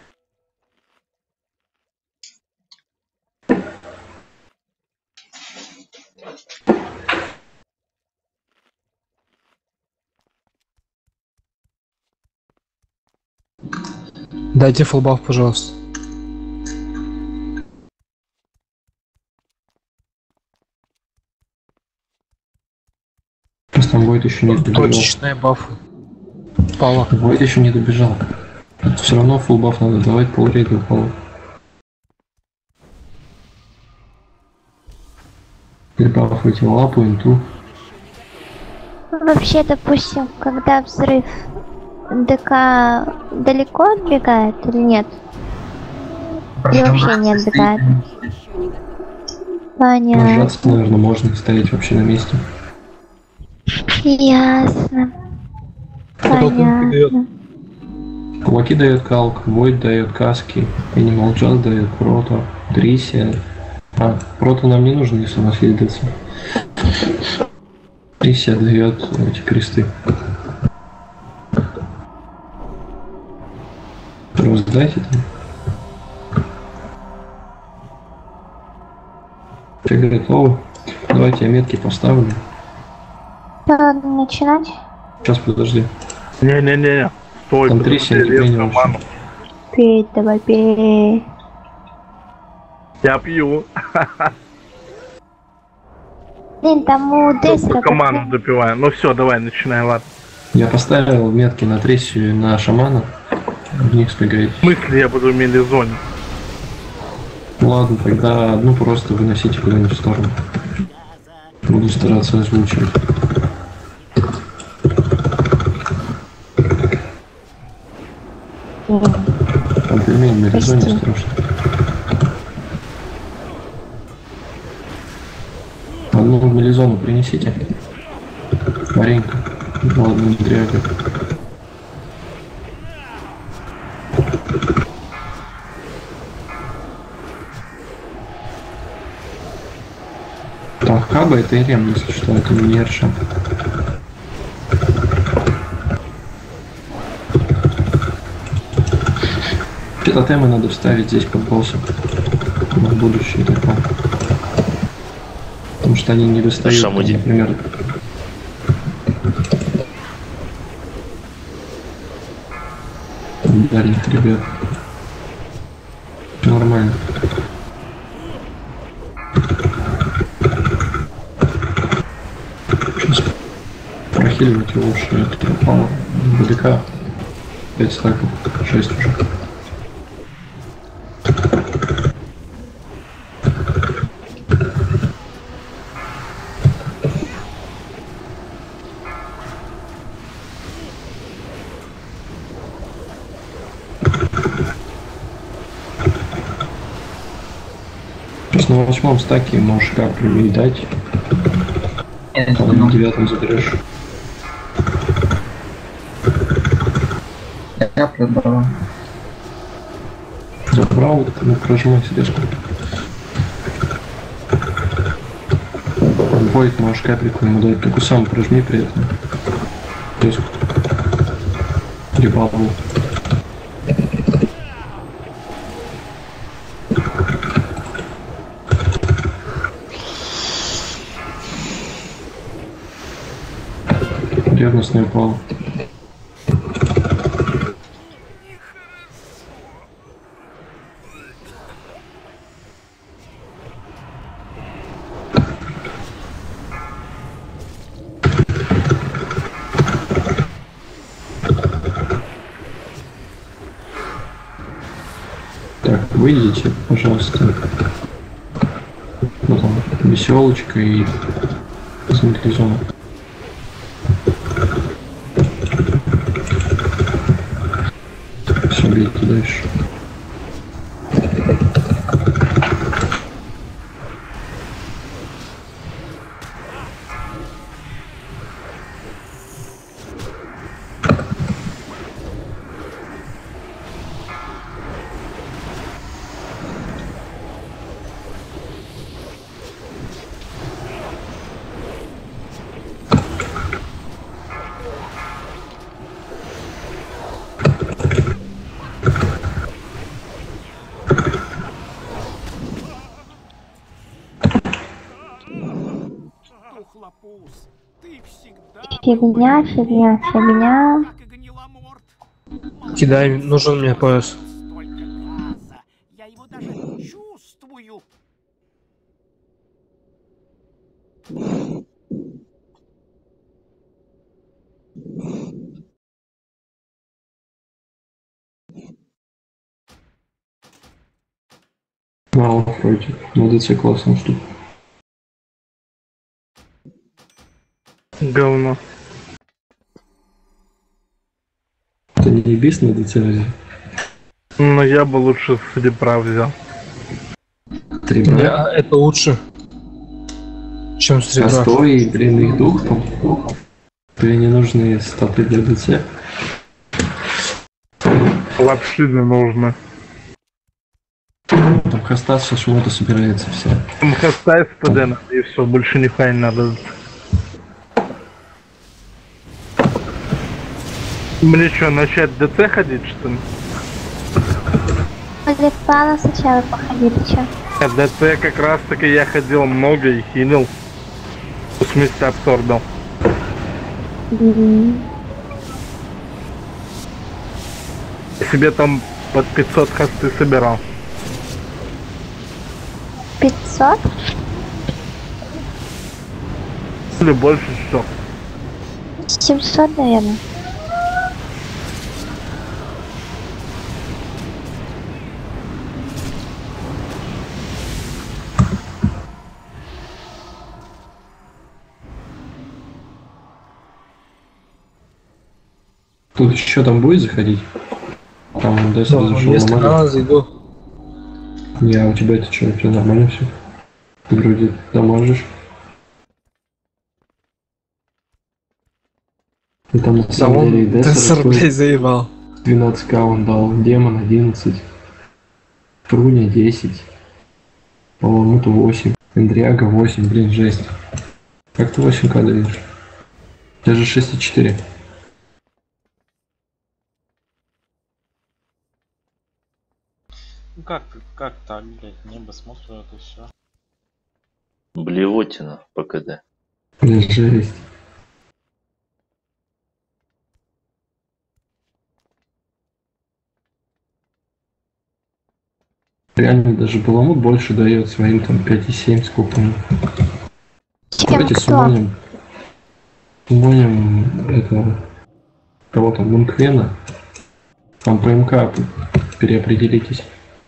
Дайте фулбаф, пожалуйста. Сейчас там Войт еще не добежал. Точечные бафы. Пала. Войт еще не добежал. Все равно фулбаф надо давать, полрейда упало. Прибавьте лапу, инту. Вообще, допустим, когда взрыв, ДК далеко отбегает или нет? Или вообще не отбегает? Понятно. Нажаться, наверное, можно стоять вообще на месте. Ясно. Понятно. Кулаки дает калк, Войд дает каски, Animal Jazz дает прото, Трисия. А, прото нам не нужно, если у нас есть ДЦ. Трисия дает эти кресты. Раздайте там. Все готовы? Давайте я метки поставлю. Надо начинать? Сейчас, подожди. Не-не-не. Стой, там 3 сентимента. Пей, давай, пей. Я пью. Блин, там у Дессера... Команду допиваю. Ну все, давай, начинай, ладно. Я поставил метки на Трисию и на шамана. В них сбегает. В смысле я буду в мили-зоне? Ладно, тогда одну просто выносите куда-нибудь в сторону. Буду стараться озвучивать. Там пельмень в мили-зоне страшно. Одну в мили-зону принесите. Маренька. Ладно, не дряга. Там хаба это Ирем, если что, это не Ерша. Тотемы надо вставить здесь под боссом. На будущее такое. Потому что они не достают, там, например. Ударник, ребят. Нормально. Сейчас прохиливать его лучше. Это упало. БДК. 5 стаков. 6 уже. На 8 стаке можешь каплю и дать. Там на 9 заберешь. Каплю брал. Забрал, ну прожимайся резко. Войт можешь капельку ему дать, только сам прожми при этом. Резко. Рибалу. Ревностный упал. выйдите, пожалуйста. Ну, там, веселочка и посмотрите зону. Все, бейте дальше. Фигня, фигня, фигня. Кидай, нужен мне пояс. Я его даже чувствую. Мало против. На ДЦ классная штука. Говно. Это не бис на ДЦ разве? Но я бы лучше серебра взял. Да, это лучше, чем серебра. А 100 и, блин, их дух там. Тебе не нужны статы для ДЦ? Вообще не нужно. Там хоста со шмота собирается вся. Там хоста СПД надо, и все, больше нихуя не надо. Мне что, начать ДЦ ходить, что ли? Возле плана сначала походили, чё? ДЦ как раз таки я ходил много и хилил. В смысле абсорбил. Себе там под 500 хосты собирал. 500? Или больше что? 700, наверное. Тут еще там будет заходить? Там ДС Да, зашел если нормально. надо, зайду. Не, а у тебя это что, у тебя нормально все? Ты вроде дамажишь. И там на самом деле Дессер, блядь, заебал. 12к он дал, демон 11, Фруня 10, по-моему-то 8, Эндриага 8, блин, жесть. Как ты 8к даешь? Даже 6,4. Ну как так, блядь, небо смотрит и все. Блевотина по КД. Блин, жесть. Реально даже Баламут больше дает своим там 5,7, сколько у них. Давайте сумоним этого, кого там, Мунквена. Там по МК переопределитесь.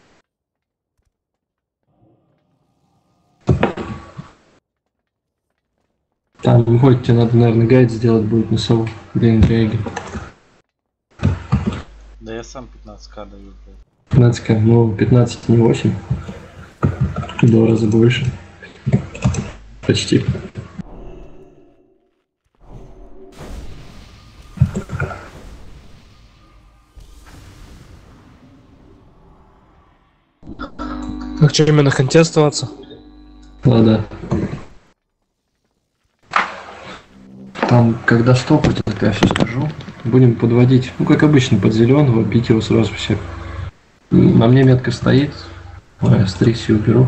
Там, выходит, тебе надо, наверное, гайд сделать будет на сову для Эндриаги. Да я сам 15к даю, блядь. 15к, ну 15 не 8. В 2 раза больше. Почти. Так что, именно на ханте оставаться? Да. Там, когда стопать, это я все скажу, будем подводить, ну как обычно, под зеленого, бить его сразу всех. На мне метка стоит, я стрикси уберу.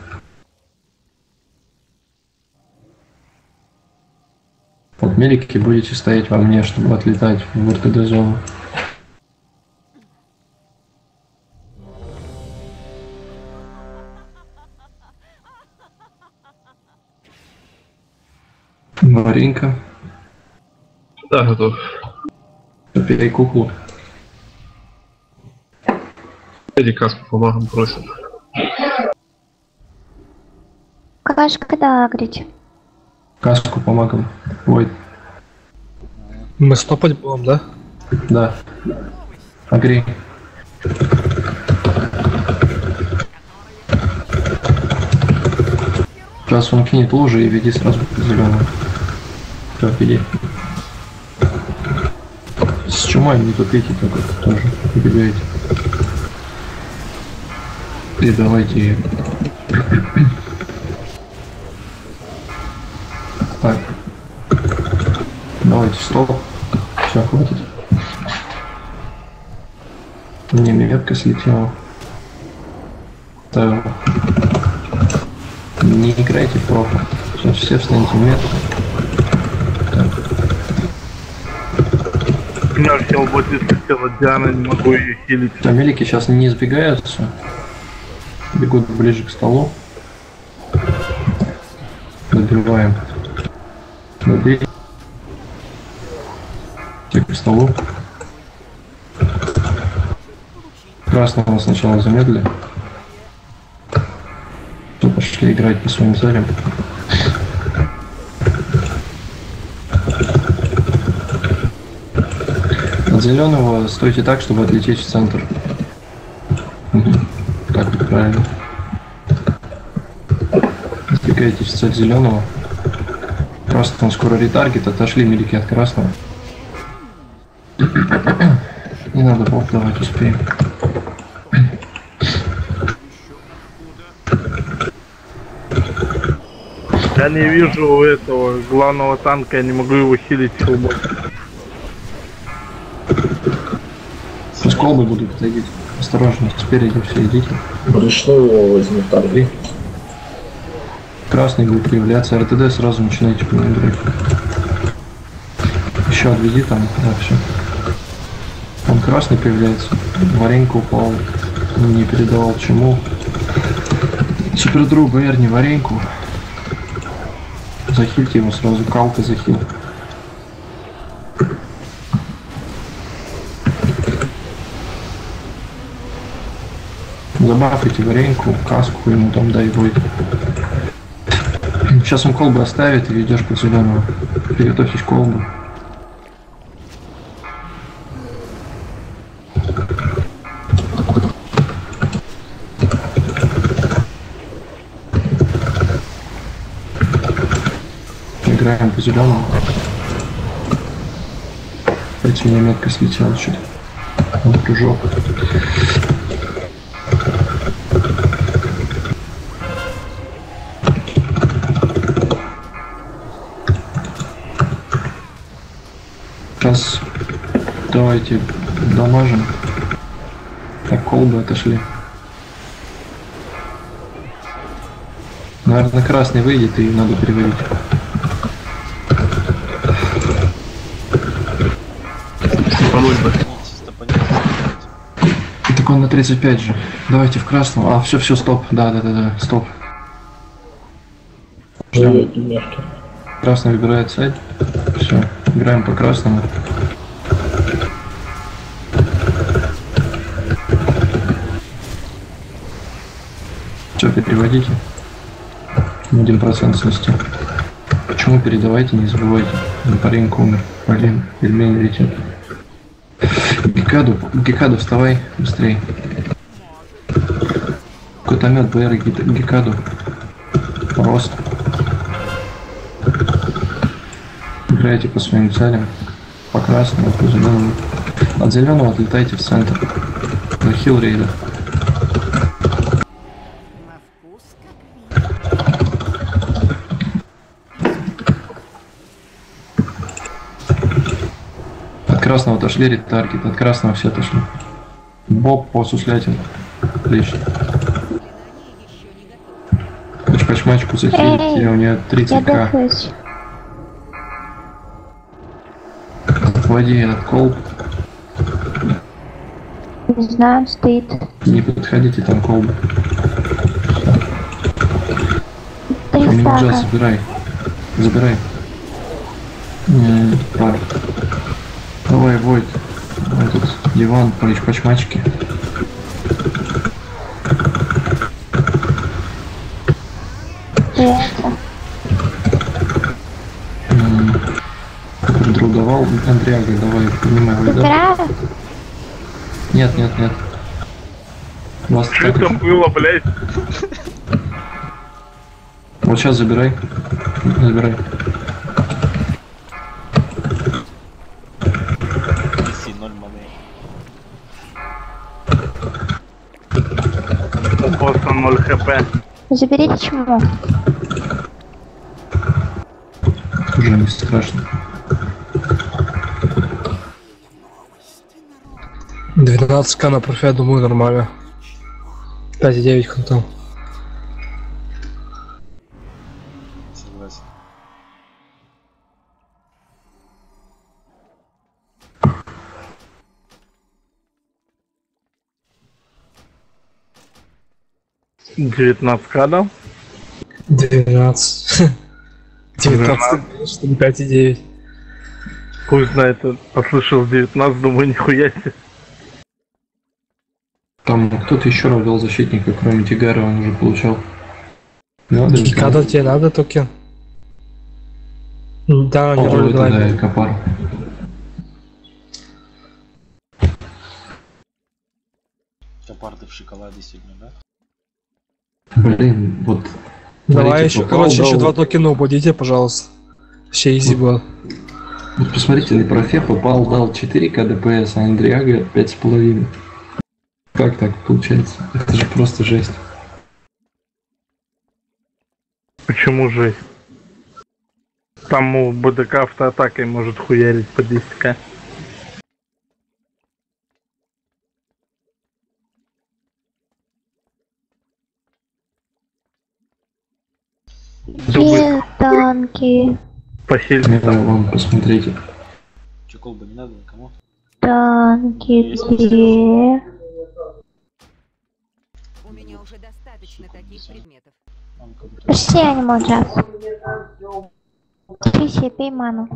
Вот мелики будете стоять во мне, чтобы отлетать в РТД зону. Маринка. Да, готов. Опять куклу. Эдди каску по магам просят. Кашка, когда агрить? Каску по магам. Войд. Мы стопать будем, да? Да. Агри. Сейчас он кинет лужи и веди сразу зеленую. Все, веди. С чумой не тупите только тоже. Убегаете. И давайте. Так. Давайте стоп. Все, хватит. Мне метка слетела. Так. Не играйте плохо. Сейчас все встанете в метку. Так. У меня хелбот слетела Диана, не могу ее хилить. Мелики сейчас не избегаются. Бегут ближе к столу. Добиваем. Добей. Те к столу. Красного сначала замедли. То пошли играть по своим целям. От зеленого стойте так, чтобы отлететь в центр. Так вот правильно. Сдвигаетесь в цель зеленого. Красного скоро ретаргет, отошли мелики от красного. Не надо бог давать, успеем. Я не вижу этого главного танка, я не могу его хилить хелбот. Пусть колбы будут подходить. Осторожно, спереди все идите. Пришло его возьми второй. Красный будет появляться, РТД сразу начинайте по нему играть. Еще отведи там, да, все. Он красный появляется. Варенька упал. Не передавал чему. Супердру БР не вареньку. Захильте его сразу, калка захил. Забафайте вареньку, каску ему там дай будет. Сейчас он колбу оставит и ведешь по зеленому. Приготовьтесь колбу. Играем по зеленому. Опять у меня метка слетела чуть. Вот кружок. Сейчас давайте дамажим. Так, колбы отошли. Наверное, красный выйдет и надо переводить. Так он на 35 же. Давайте в красном. А, все, стоп. Да, стоп. Ждем. Красный выбирает сайт. Все, играем по красному. Все, переводите. 1% снести. Почему передавайте, не забывайте. Паренька умер. Блин, пельмень летит. Гекаду, вставай быстрее. Котомет, БР, Гекаду. Рост. Играйте по своим целям. По красному, по зеленому. От зеленого отлетайте в центр. Захил рейда. От красного отошли ретаргет, от красного все отошли. Боб по суслятину. Лишний. Пачмачку захилить, у нее 30к. Отводи этот колб. Не знаю, стоит. Не подходите, там колб. Минуджа забирай. Так. Давай, Войд. Этот диван, пачмачки. давал, Андриага, давай, принимай выдох. Забираю? Нет, нет, нет. Вас Что это было, блядь? Вот сейчас забирай. Забирай. Неси 0 маны. Просто 0 хп. Заберите чему? Уже не страшно. 12к на профи, я думаю, нормально. 5,9 хантов. Согласен. К, да? 12. 19, что ли, 5,9. Пусть знает, послышал 19, думаю, нихуя себе. Там кто-то еще ввел защитника, кроме Тигара, он уже получал. Надо ли? Когда тебе надо токен? Да, не роль да, Копар. Копар, ты в шоколаде сегодня, да? Блин, вот. Давай смотрите, еще, попал, короче, дал. еще 2 токена упадите, пожалуйста. Вообще изи было. Вот посмотрите, на профе попал, дал 4 КДПС, а Андриага 5,5. Как так получается? Это же просто жесть. Почему же? Там у БДК автоатакой может хуярить по 10к. Где танки? Посильно там. Вон, посмотрите. Че, колба не надо никому? Танки где? У меня уже достаточно таких предметов. Все анимал джаз. Пей себе, пей ману.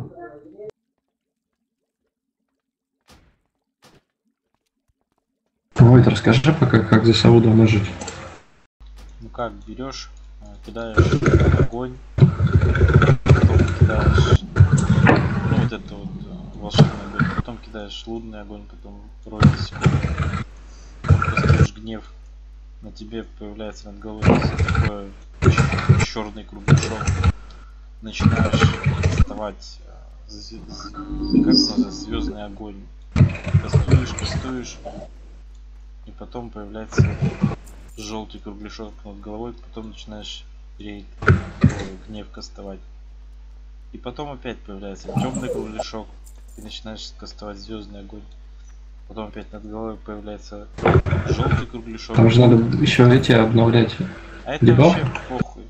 Войт, расскажи пока, как за Саудом выжить. Ну как, берешь, кидаешь огонь, потом кидаешь, ну вот это вот волшебный огонь, потом кидаешь лунный огонь, потом вроде секунду, кастуешь гнев, на тебе появляется над головой такой черный кругляшок, начинаешь доставать, как называется, звездный огонь, кастуешь, и потом появляется желтый кругляшок над головой, потом начинаешь рейд, гнев кастовать. И потом опять появляется темный кругляшок, и начинаешь кастовать звездный огонь. Потом опять над головой появляется желтый кругляшок. Там же надо еще эти обновлять. А это дебаф? вообще похуй.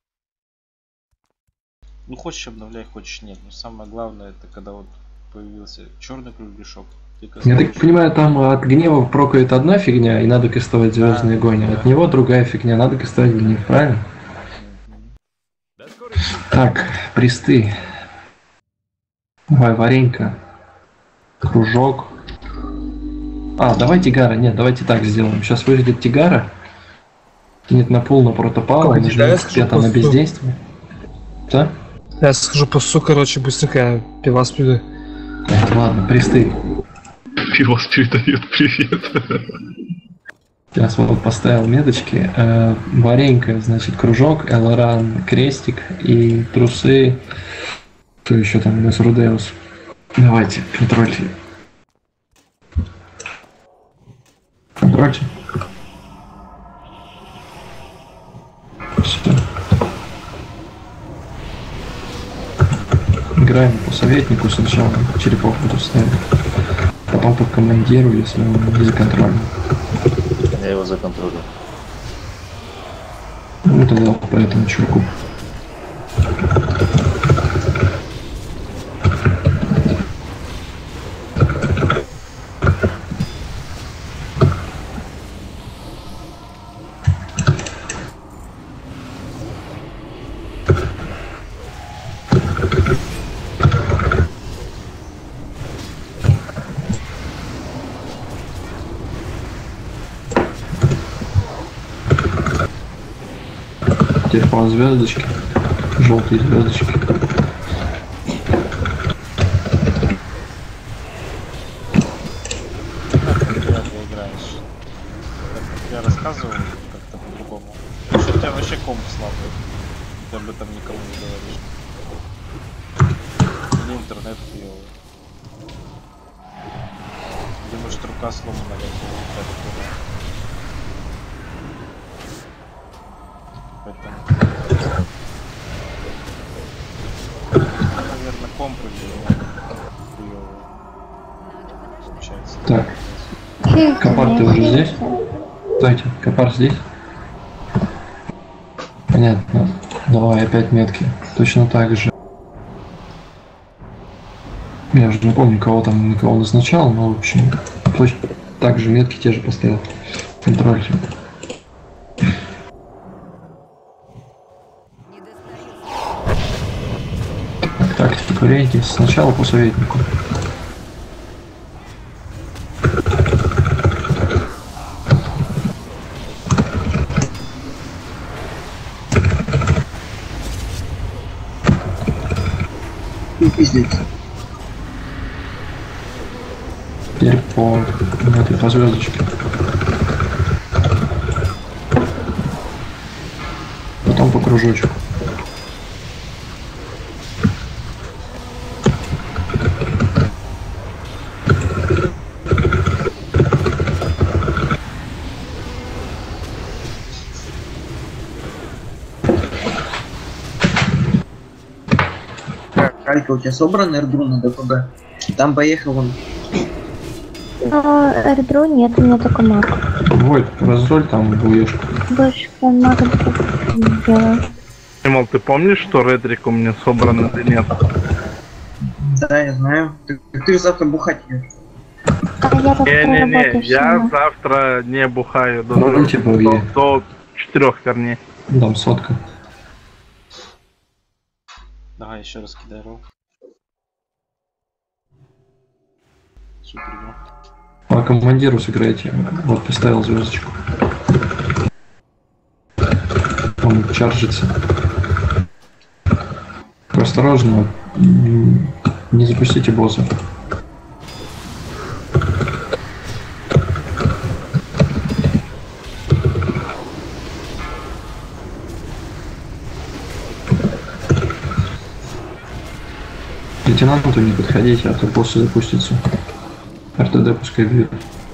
Ну хочешь обновляй, хочешь нет. Но самое главное, это когда вот появился черный кругляшок. Я так понимаю, там от гнева прокает одна фигня, и надо кастовать звездный огонь, а от него другая фигня, надо кастовать гнев, правильно? Так, присты. Давай, варенька. Кружок. А, давай Тигара. Нет, давайте так сделаем. Сейчас выйдет Тигара. Кинет на пул, на протопал, нажмет где-то на бездействие. Да? Я схожу по су, короче, быстренько я пивас пью. Ладно, присты. Пивас передает привет. Сейчас вот поставил меточки. Варенька, значит, кружок, Элоран, крестик и трусы. Кто еще там у нас? Рудеус. Давайте, контрольте. Контрольте. Все. Играем по советнику сначала, черепов буду ставить. Потом по командиру, если он не законтролен. Я его законтролю. Ну тогда по этому чуваку. Теперь по звездочке, желтые звездочки. вообще комп слабый. Ты об этом никому не говоришь. Или интернет хуёвый. Или может рука сломана, поэтому. Наверное, комп или хуёвый. Получается. Так. Копар, ты уже здесь? Стойте, Копар здесь? Понятно. Давай опять метки. Точно так же. Я уже не помню, кого там, на кого назначал, но в общем, точно так же метки те же поставил. Контрольте. Так, теперь варианты сначала по советнику. Пиздец. Теперь по этой по звездочке. Потом по кружочку. Калька, у тебя собран эрдру на ДПБ? Там поехал он. Эрдру нет, у меня только маг. Вольт, разроль там буешку. Больше мага делаю. Мол, ты помнишь, что Редрик у меня собран или нет? Да, я знаю. Ты завтра бухать идешь. Не-не-не, я завтра не бухаю до 4, вернее. Дам сотка. Давай еще раз кидай ролл. Супер, ну. По командиру сыграйте. Вот поставил звездочку. Он чаржится. Осторожно. Не запустите босса. Лейтенанту не подходите, а то боссы запустится. РТД пускай бьют.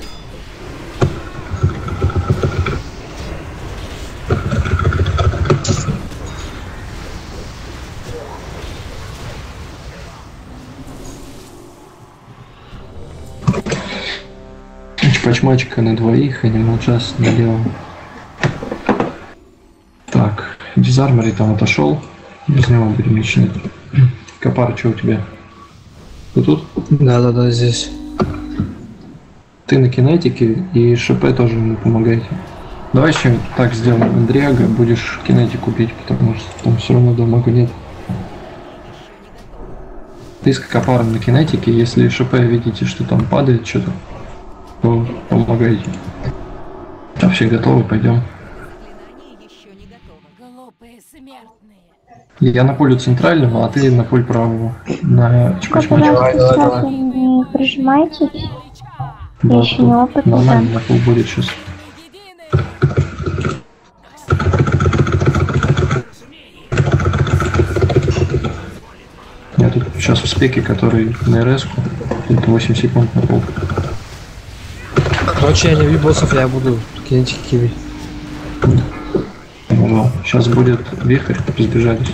Чпачмачка на двоих, анимал час налево. Так, дизармори там отошел. Без него будем начинать. Копар, что у тебя? Ты тут? Да, здесь. Ты на кинетике и ШП тоже ему помогайте. Давай еще так сделаем. Андриага будешь кинетику бить, потому что там все равно дамага нет. Ты с Копаром на кинетике, если ШП видите, что там падает что-то, то помогайте. А все готовы, пойдем. Я на полю центрального, а ты на поле правого. На чпачмачку. Не прижимайтесь. Да, Я еще не опытный. нормально на пол будет сейчас. Я тут сейчас в спеке, который на РС-ку. Тут 8 секунд на пол. Короче, я не бью боссов, я буду кинетики кивить. Сейчас будет вихрь, разбежались.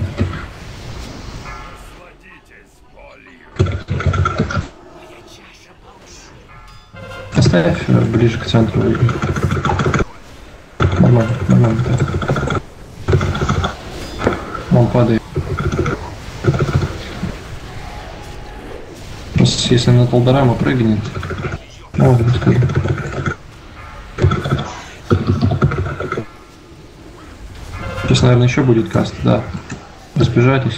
Оставь ближе к центру. Нормально, нормально. Он падает. Просто если на Толдорама прыгнет, можно скажу. Сейчас, наверное, еще будет каст, да. Разбежайтесь.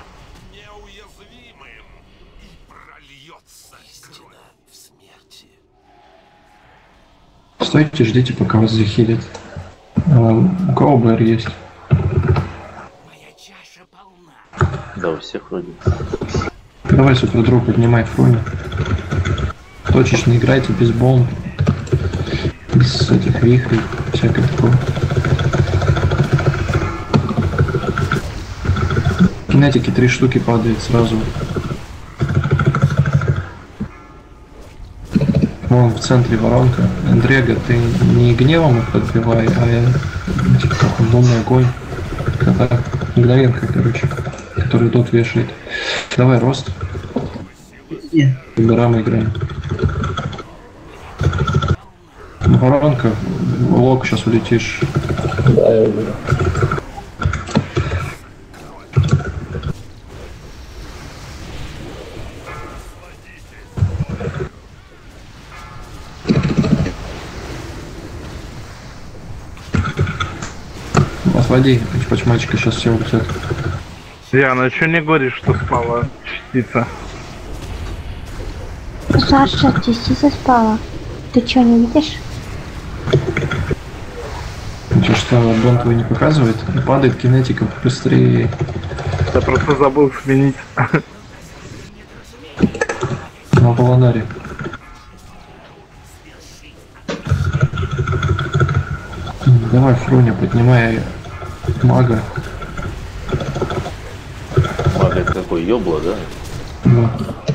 Стойте, ждите, пока вас захилит. У кого БР есть? Да, у всех вроде. Давай, супердру, поднимай фроне. Точечно играйте, без бомб. Без этих вихрей, всякое такое. Кинетики 3 штуки падает сразу. Вон в центре воронка. Эндрега, ты не гневом их подбивай, а типа как лунный огонь. Это мгновенка, короче, который тут вешает. Давай, рост. Выбираем, играем. Воронка, лог, сейчас улетишь. Да, я выберу. Отводи, мальчика сейчас все улетят. Яна, что не говоришь, что спала частица? Саша, частица спала. Ты что, не видишь? Ничего, что аддон твой не показывает? Падает кинетиком быстрее. Я просто забыл сменить. На Полонаре. Давай, Фруня, поднимай мага. Маг это какой, ёбло, да? Да.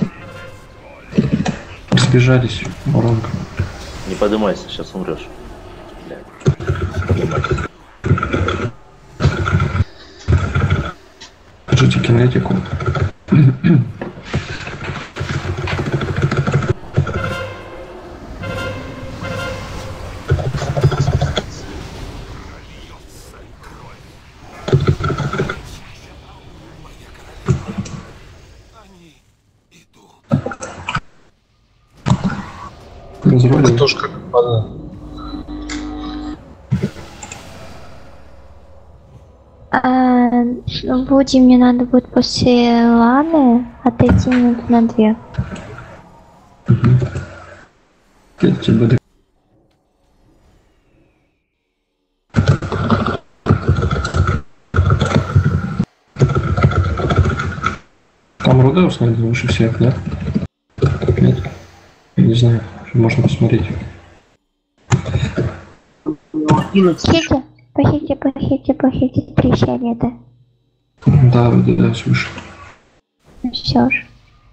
Сбежались, воронка. Не поднимайся, сейчас умрешь. Поднимайся. Держите кинетику. Разролил. Тоже как падает. Вуди, мне надо будет после Ланы отойти минут на 2. Это тебе там Рудеус, наверное, выше всех, да? Нет? Я не знаю, можно посмотреть. Похите, 3 фиолета. Да, Рудеус выше. Все же.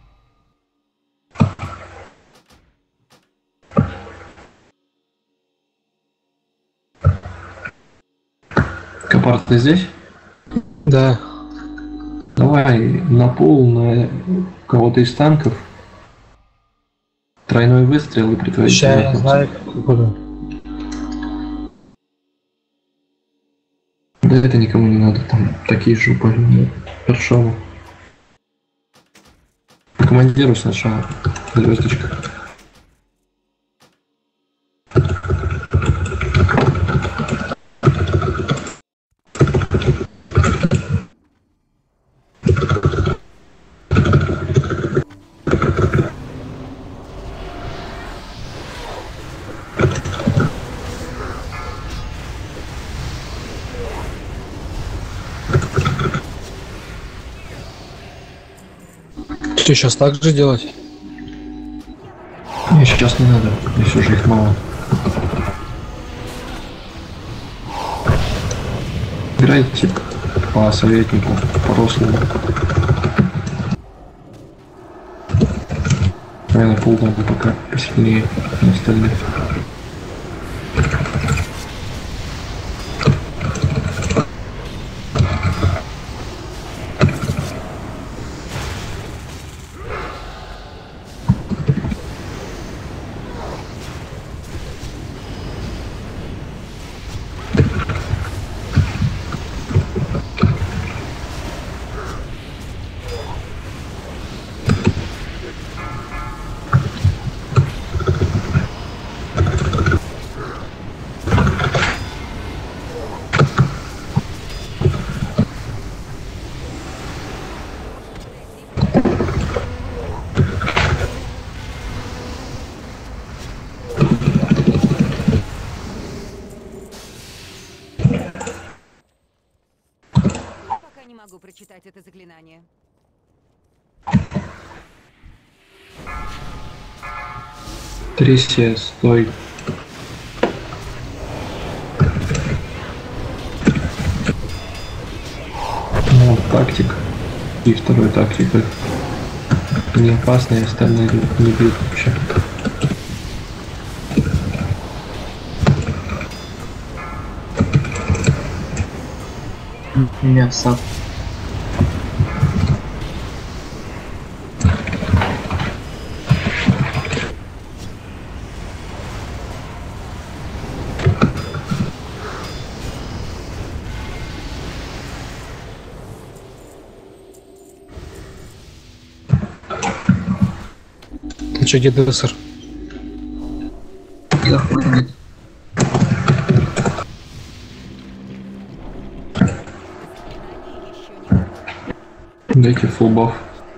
Копар, ты здесь? Да. Давай на пол на кого-то из танков. Тройной выстрел и притворить. Сейчас я знаю, как буду. Да это никому не надо, там такие же упали. Першому. Командиру сначала. Звездочка. Что, сейчас так же делать? Не, сейчас не надо, здесь уже их мало. Играйте по советнику, по рослому. Наверное, полдом пока посильнее остальных. Не могу прочитать это заклинание. Трясся, стой. Ну, тактик. И второй тактикой. Не опасные, остальные не бьют вообще. Мясо. Ты че, где Дессер? Заходит. Дайте фулбаф.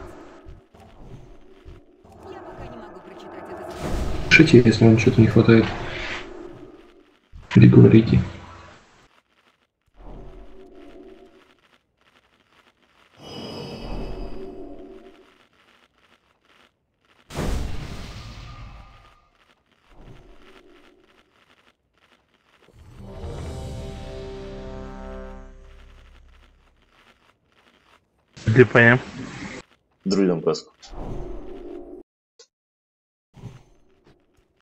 Пишите, если вам что-то не хватает. Или говорите. ДПМ. Друидом каску.